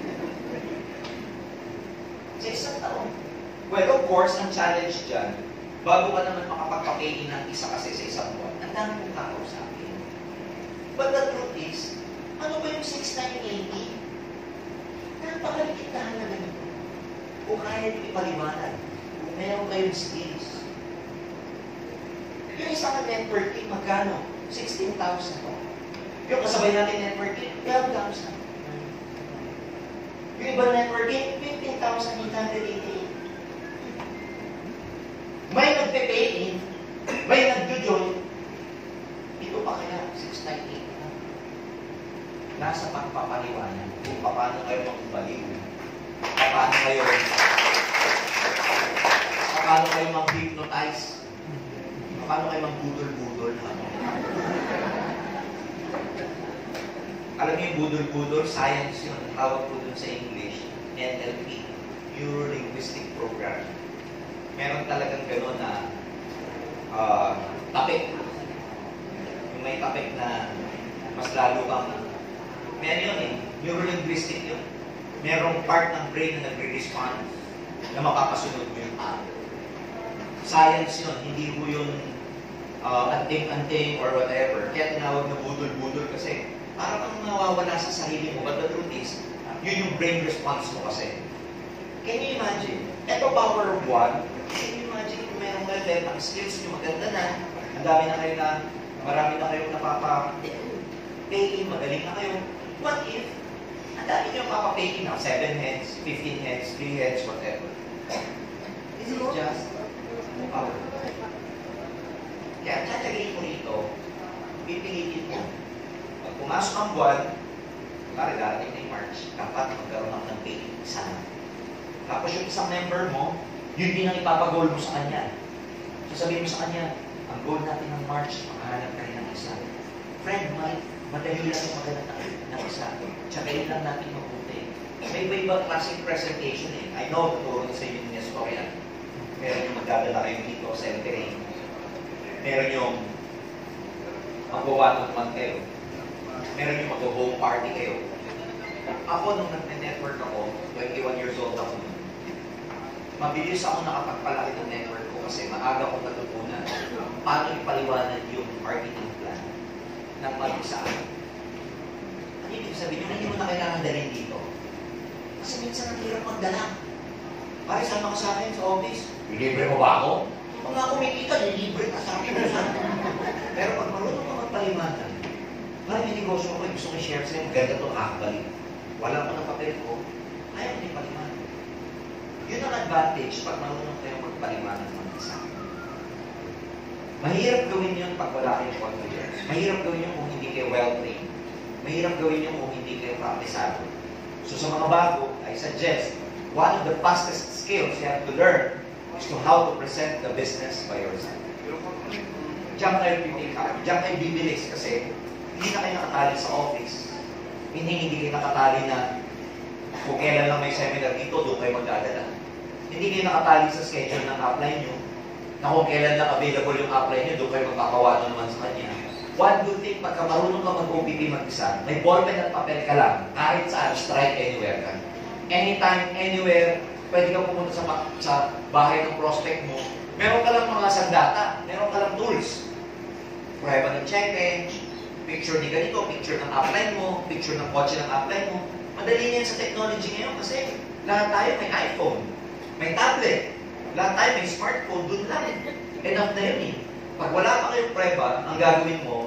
Sa isang taon. Well, of course, ang challenge dyan, bago ka naman makapagpapayin ng isa kasi sa isang buwan, ang dami mong kakausapin. But the truth is, ano ba yung six nine eighty? Napakaliit na halaga nito. Kung kaya nyo ipaliwanag, kung meron kayong skills, Yung isang networking, magkano? sixteen thousand. Yung kasabay natin networking, twelve thousand. Yung ibang networking, fifteen thousand eight hundred eighty-eight. May nagpe-pay in, may nagjo-join. Ito pa kaya, six ninety-eight. Nasa pagpapaliwanag kung paano kayo magbaliw. Paano kayo paano kayo mag-hypnotize. Paano kayo mag-budol-budol. Alam niyo yung budol-budol, science yun. Tawag po dun sa English, N L P, Neuro-Linguistic Programming. Meron talagang gano'n na uh, topic. Yung may topic na mas lalo kang, meron yun eh, Neuro-Linguistic yun. Merong part ng brain na nagre-respond na makapasunod mo yung app. Science yun, hindi po yun uh, anting-anting or whatever. Kaya tinawag na budol-budol kasi parang kang nawawala sa sarili mo. But the truth is, yun yung brain response mo kasi. Can you imagine? Ito power of one. Can you imagine kung meron kayo dahil ang skills nyo maganda na, ang dami na kayo na, marami na kayong napapa-pay-in, magaling na kayo. What if, ang dami nyo papapay-in na, seven heads, fifteen heads, three heads, whatever. This is just power. Kaya tsatsagiin ko rito, pipilitin mo. Pag pumasok ang buwan, pare darating na yung March, dapat magkaroon ako ng pay sana. Tapos yung isang member mo, yun din ang ipapagol mo sa kanya. So sabihin mo sa kanya, ang goal natin ng March, makahanap ka rin ng isa. Friend, madali lang yung maghanap ng isa. Tsagayin lang natin mabuti. May iba-iba klaseng presentation eh. I know, tuturo sa inyo ng Nestorian. Meron yung magdadala kayo dito sa L T A. Meron yung magwawato naman kayo. Meron yung mag-home party kayo. Ako, nung nag-network ako, twenty-one years old ako, mabilis ako nakapagpalaki ng network ko kasi maaga ko natutunan paano ipaliwanag yung marketing plan ng mag-isa. Ano yung sabihin nyo, hindi mo na kailangan dalhin dito. Kasi minsan ang hirap magdala. Pare, sama ka sa akin sa office. Libre mo ba ako? Kung nga kumikita, libre ka sa akin. Pero pag marunong ka magpaliwanag, parang yung negosyo ko, gusto ko i-share sa'yo, ganda ito, nakakabalik. Wala ko ng papel ko, ayaw ko ipaliwanag. Yun ang advantage pag marunong kayo magpaliwanag ng isa. Mahirap gawin yun pag wala kayong confidence. Mahirap gawin yun kung hindi kayo well-trained. Mahirap gawin yun kung hindi kayo praktisado. So sa mga bago, I suggest, one of the fastest skills you have to learn is to how to present the business by yourself. Diyan kayo pipikap, diyan kayo bibilis kasi hindi na kayo nakatali sa office. Hindi, hindi kayo nakatali na kung kailan lang may seminar dito, doon kayo magdadala. Hindi kayo nakatali sa schedule ng upline nyo na kung kailan lang available yung upline nyo, doon kayo magpapawano naman sa kanya. One good thing, pagka marunong ka mag-O P P mag-isa, may ballpen at papel ka lang, kahit saan, strike anywhere ka. Anytime, anywhere, pwede kang pumunta sa, sa bahay ng prospect mo. Meron ka lang mga sandata, meron ka lang tools. Prueba ng check-bench, picture ni ganito, picture ng upline mo, picture ng kotse ng upline mo. Madali yan sa technology ngayon kasi lahat tayo may iPhone, may tablet, lahat tayo may smartphone, dun lang. Enough na yun eh. Pag wala pa kayong prueba, ang gagawin mo,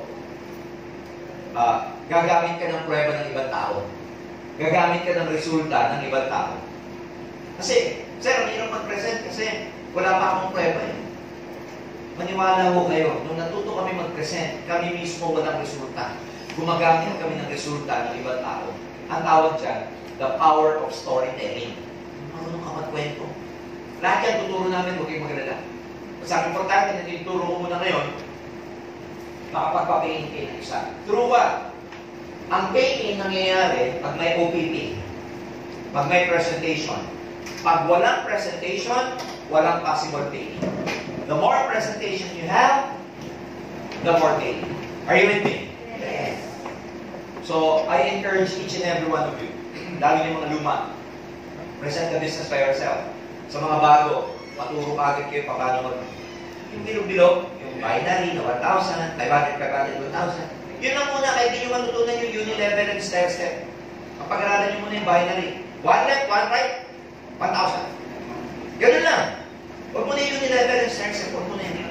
uh, gagamit ka ng prueba ng ibang tao. Gagamit ka ng resulta ng ibang tao. Kasi, sir, ang hirap mag-present kasi wala pa akong prueba eh. Maniwala ho kayo, nung natuto kami mag-present, kami mismo walang resulta. Gumagamit kami ng resulta ng ibang tao. Ang tawag dyan, the power of storytelling. Marunong ka magkwento. Lahat yan tuturo namin, huwag kayong mag-alala. Sa akin, importante na tinuturo ko muna ngayon, makapagpa-pay-in kayo ng isa. True what? Ang pay-in nangyayari pag may O P P, pag may presentation. Pag walang presentation, walang possible pay-in. The more presentation you have, the more pay-in. Are you with me? Yes. So, I encourage each and every one of you, lalo yung mga luma, present the business by yourself. Sa mga bago, paturo ka agad kayo paano mag yung bilog-bilog, yung binary na one thousand, five hundred, five hundred, one thousand. Yun lang muna, kahit hindi nyo matutunan yung unilevel and step-step. Kapag-aralan nyo muna yung binary. One left, one right, one thousand. Ganun lang. Huwag mo na yung unilevel and step-step, huwag mo na yun.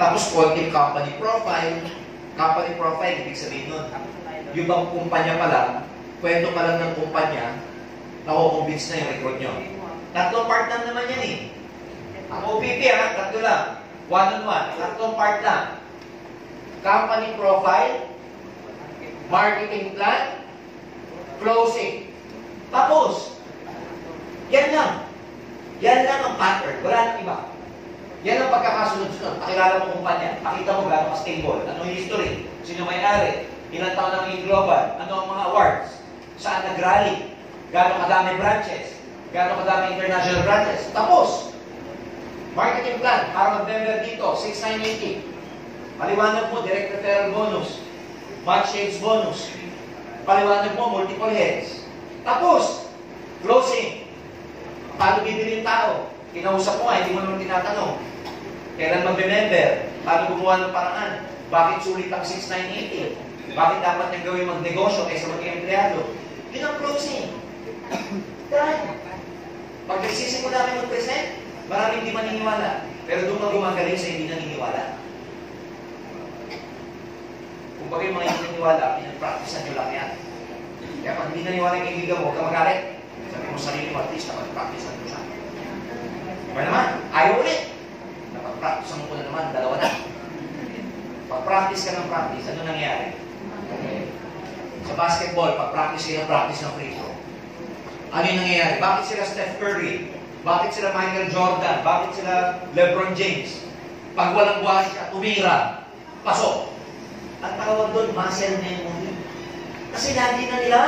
Tapos konting company profile. Company profile, ibig sabihin nun, yung bang kumpanya pa lang, kwento pa lang ng kumpanya, nakukonvince na yung record nyo. Tatlong part lang naman yan eh. Ang O P P ha, tatlo lang. One on one. Tatlong part lang. Company profile, marketing plan, closing. Tapos, yan lang. Yan lang ang pattern. Wala nang iba. Yan ang pagkakasunod-sunod. Pakilala mo kumpanya. Pakita mo gano'ng ka-stable. Anong history? Sino may-ari? Ilang taon ang global? Ano ang mga awards? Saan nag-rally? Gano'ng kadami branches? Gano'ng kadami international branches? Tapos, marketing plan. Para mag-member dito, six nine eighty. Paliwanag mo, direct referral bonus. Match sales bonus. Paliwanag mo, multiple heads. Tapos, closing. Paano bibili yung tao? Kinausap mo nga, hindi mo naman tinatanong. Kailan mag-member? Paano gumawa ng paraan? Bakit sulit ang six nine eighty? Bakit dapat niyang gawin magnegosyo kaysa maging empleyado? Yun ang closing. Try. Pag nagsisimula kami mag-present, maraming hindi maniniwala. Pero doon ka gumagaling sa hindi naniniwala. Kung bagay mga hindi naniniwala, pinag-practicean nyo lang yan. Kaya pag hindi naniniwala yung kaibigan mo, huwag ka magalit. Sabi mo sarili mo, at least napag-practicean mo siya. Diba naman? Ayaw ulit. Napag-practicean mo na naman, dalawa na. Pag-practice ka ng practice, ano nangyari? Sa basketball, pag-practice kayo ng practice ng free throw. Ano yung nangyayari? Bakit sila Steph Curry? Bakit sila Michael Jordan? Bakit sila LeBron James? Pag walang buhas ka, tumira, pasok. Ang tawag doon, muscle memory. Kasi lagi na nila.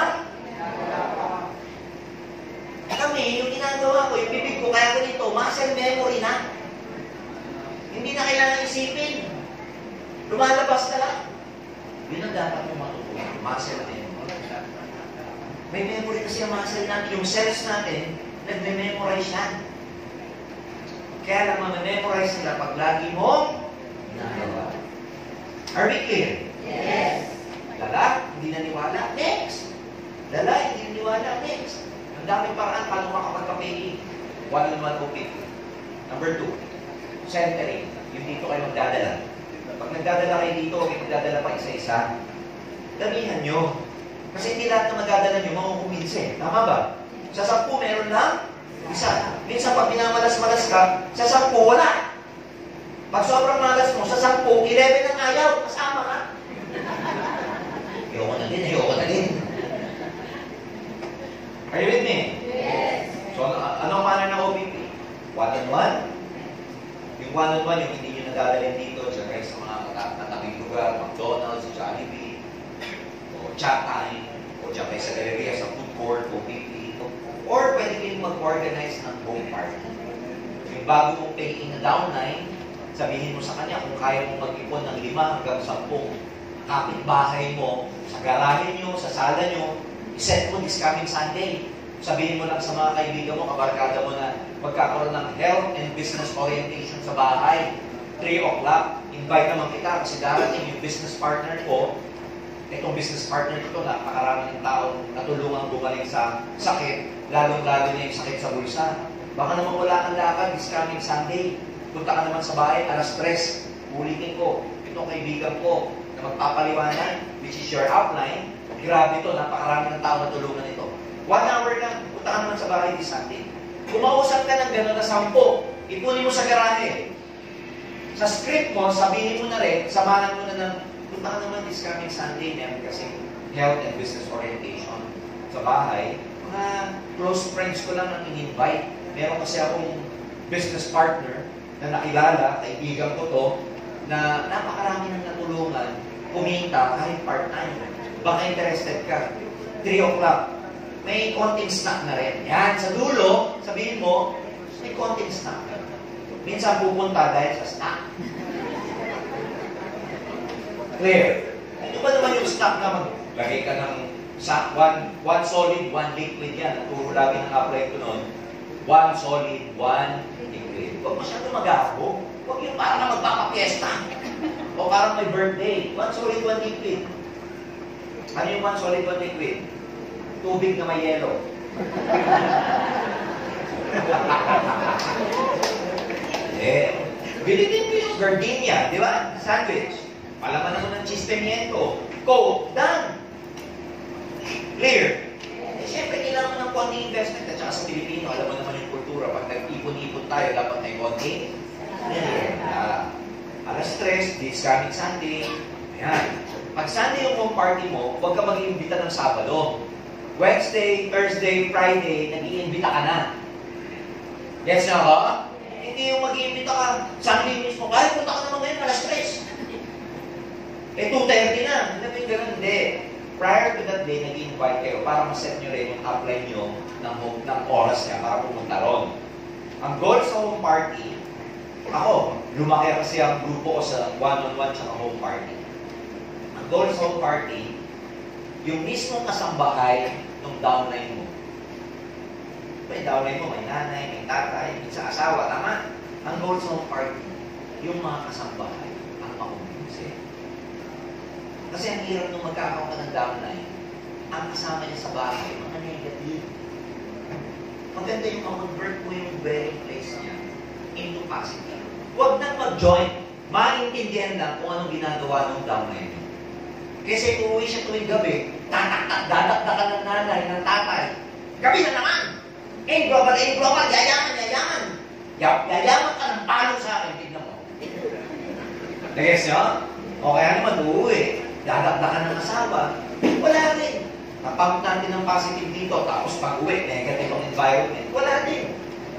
Kami, yung ginagawa ko, yung bibig ko, kaya ko nito, muscle memory na. Hindi na kailangan isipin. Lumalabas na lang. Yun ang dapat mong matutunan. Muscle memory. May memory kasi ang muscle natin. Yung cells natin, nagme-memorize yan. Kaya lang mamememorize nila pag lagi mong ginagawa. Are we clear? Yes. Lala, hindi naniwala. Next. Lala, hindi naniwala. Next. Ang daming paraan paano makapagka-pay. One on one O P P. Number two, centering. Yung dito kayo magdadala. Pag nagdadala kayo dito, huwag kayo magdadala pa isa-isa. Damihan nyo. Kasi hindi lahat na magdadala nyo, makukuminse. Tama ba? Sa sampu, meron lang isa. Minsan, pag pinamalas-malas ka, sa sampu, wala. Pag sobrang malas mo, sa sampu, eleven ang ayaw, kasama ka. Ayoko na din, ayoko na din. Are you with me? Yes. So, ano, anong manner ng O P P? One-on-one? Yung one-on-one, yung hindi nyo nadadalhin dito, dyan kayo sa mga katabing lugar, McDonald's, Jollibee, o chat time, o dyan kayo sa galeria, sa food court, O P P, or pwede kayong mag-organize ng home party. Yung bago mong pay-in na downline, sabihin mo sa kanya kung kaya mong mag-ipon ng lima hanggang sampung kapitbahay mo, sa garahe nyo, sa sala nyo, iset mo this coming Sunday. Sabihin mo lang sa mga kaibigan mo, kabarkada mo na magkakaroon ng health and business orientation sa bahay. three o'clock, invite naman kita kasi darating yung business partner ko. Itong business partner ko, napakarami ng taong natulungan gumaling sa sakit, lalong-lalo niya yung sakit sa bulsa. Baka naman wala kang lakad this coming Sunday. Punta ka naman sa bahay, alas tres, ulitin ko. Itong kaibigan ko na magpapaliwanag, which is your outline, grabe ito, napakarami ng tao na tulungan ito. One hour lang, punta ka naman sa bahay this Sunday. Kumausap ka ng gano'n na sampo, ipunin mo sa garahe. Sa script mo, sabihin mo na rin, samahan mo na ng, punta ka naman this coming Sunday, meron kasi health and business orientation sa bahay. Mga close friends ko lang ang in-invite. Meron kasi akong business partner na nakilala, kaibigan ko to, na napakarami ng natulungan, kumita kahit part-time. Baka interested ka. three o'clock. May konting snack na rin. Yan, sa dulo, sabihin mo, may konting snack. Minsan pupunta dahil sa snack. Clear? Ano ba naman yung snack na maglagay ka ng sa one, one solid, one liquid yan. Naturo lagi ng apply ko noon. One solid, one liquid. Huwag masyado mag-apo. Huwag yung parang na magpapapiesta. O parang may birthday. One solid, one liquid. Ano yung one solid, one liquid? Tubig na may yelo. Eh, Bilhin mo yung gardenia, di ba? Sandwich. Palaman mo ng cheese pimiento. Coke, done. Clear. Eh, syempre, kailangan mo ng konting investment. At saka sa Pilipino, alam mo naman yung kultura. Pag nag-ipon-ipon tayo, dapat may konting. Yeah. Alas stress, this coming Sunday. Ayan. Pag Sunday yung home party mo, huwag ka mag-iimbita ng Sabado. Wednesday, Thursday, Friday, nag-iimbita ka na. Yes na ba? Hindi yung mag-iimbita ka. Sunday mismo, kaya punta ka naman ngayon, alas stress. Eh, two thirty na. Hindi mo yung ganun. Hindi. Prior to that day, nag-invite kayo para ma-set nyo rin yung upline nyo ng, home, ng oras niya para pumunta ron. Ang goal sa home party, ako, lumaki kasi ang grupo ko sa one-on-one tsaka home party. Ang goal sa home party, yung mismong kasambahay ng downline mo. May downline mo, may nanay, may tatay, may sa asawa, tama? Ang goal sa home party, yung mga kasambahay ang makumbinsin. Kasi ang hirap nung magkakaroon ka ng downline, ang kasama niya sa bahay, mga negative. Maganda yung mag-convert mo yung dwelling place niya into positive. Huwag nang mag-join, maintindihan lang kung anong ginagawa ng downline niya. Kasi kung uwi siya tuwing gabi, tatak-tak, dadakdakan ng nanay, ng tatay. Gabi na naman! Eh, global, eh, global, yayaman, yayaman. Yayaman ka ng palo sa akin, tignan mo. Nag-guess nyo? O kaya naman uuwi. Dadakdakan ng asawa, wala rin. Napamit natin ng positive dito, tapos pag-uwi, negative ang environment, wala din.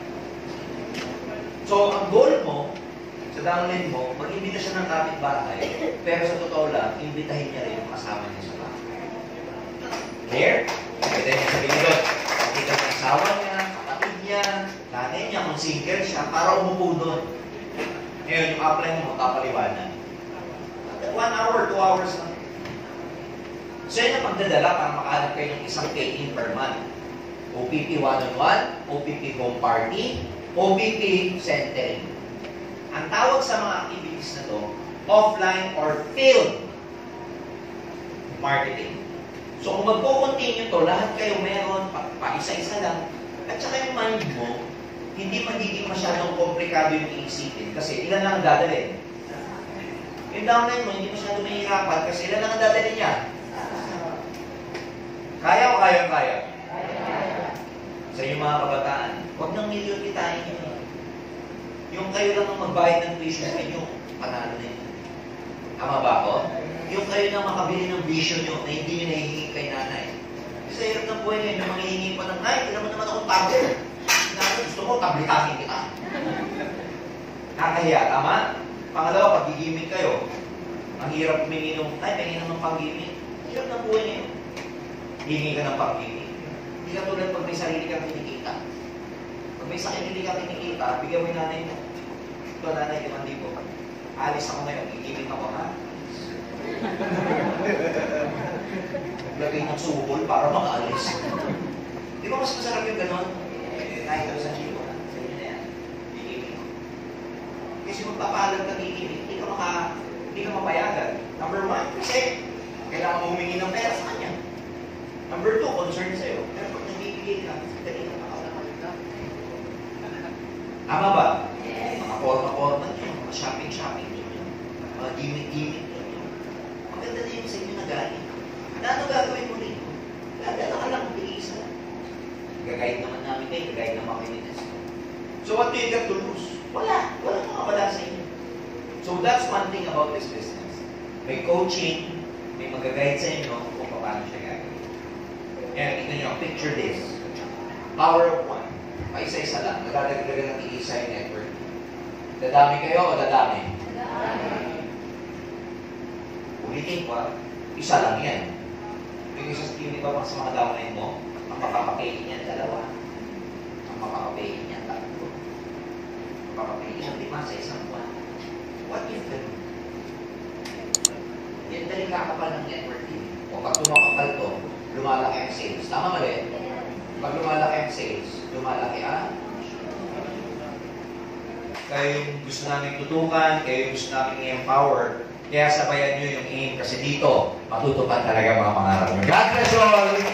So, ang goal mo, sa downline mo, mag-imbita siya ng kapitbahay, pero sa totoo lang, imbitahin niya rin yung kasama niya sa bahay. Clear? Pwede niya sabihin doon, makita ng asawa niya, kapatid niya, nanay niya, kung single siya, para umupo doon. Ngayon, yung upline mo, kapaliwanan. One hour, two hours lang. So yun ang pagdadala para makahanap kayo ng isang pay-in per month. O P P one-on-one, O P P home party, O P P centering. Ang tawag sa mga activities na to, offline or field marketing. So kung magpo-continue to, lahat kayo meron, pa, pa isa-isa lang, at saka yung mind mo, hindi magiging masyadong komplikado yung iisipin kasi ilan lang ang dadalhin. Yung downline mo, hindi masyadong mahihirapan kasi ilan lang ang dadalhin niya. Kaya o kaya-kaya? Sa inyong mga kabataan, huwag nang milyon kitain nyo. Yung kayo lang ang magbayad ng tuition sa inyo, panalo na yun. Tama ba ako? Yung kayo lang makabili ng vision nyo na hindi nyo nahihingi kay nanay. Kasi sa hirap ng buhay ngayon, na manghihingi pa ng, ay, alam mo naman akong tablet. Gusto mo, tabletahin kita. Nakahiya, tama? Pangalawa, pag gigimik kayo, ang hirap humingi ng, ay, pahingin naman pang-gimik. Hirap ng buhay ngayon. Hingi ka ng pag-gimik. Hindi ka tulad pag may sarili kang kinikita. Pag may sarili kang kinikita, bigyan mo yung nanay mo. Ito, nanay, limang libo. Alis ako ngayon, gigimik ako, ha? Lagay ng suhol para makaalis. Di ba mas masarap yung ganon? Kahit ito sa libo, ha? Sa inyo na yan. Gigimik. Kasi magpapalag ka gigimik, hindi ka maka, hindi ka mapayagan. Number one, kasi kailangan mo humingi ng pera sa kanya. Number two, concern sa'yo. Pero pag nagbibigay ka, dali ka makakalaman ka. Tama ba? Yes. Mga forma-forma nyo, mga shopping-shopping nyo, mga gimmick-gimmick nyo. Maganda na yung sa inyo na galing. Ano gagawin mo rin? Gagala ka lang, bilis na. Gagayad naman namin kayo, gagayad naman kayo nito. So what do you get to lose? Wala. Wala makawala sa inyo. So that's one thing about this business. May coaching, may mag-guide sa inyo kung paano siya gagawin. Yan, tignan nyo, picture this. Power of one. Paisa-isa lang. Nadadagdagan ng isa yung network. Dadami kayo o dadami? Dadami. Ulitin ko, isa lang yan. Yung isa sa team ba sa mga downline mo, ang makakapayin niyan dalawa. Ang makakapayin niyan tatlo. Ang makakapayin niyan lima sa isang buwan. What if the yan dali kakapal ng network team. O pag tumakapal to, lumalaki ang sales. Tama mali? Pag lumalaki ang sales, lumalaki ang kayo yung gusto namin tutukan, kayo yung gusto namin i-empower, kaya sabayan nyo yung aim kasi dito, matutupad talaga mga pangarap nyo. God bless you all!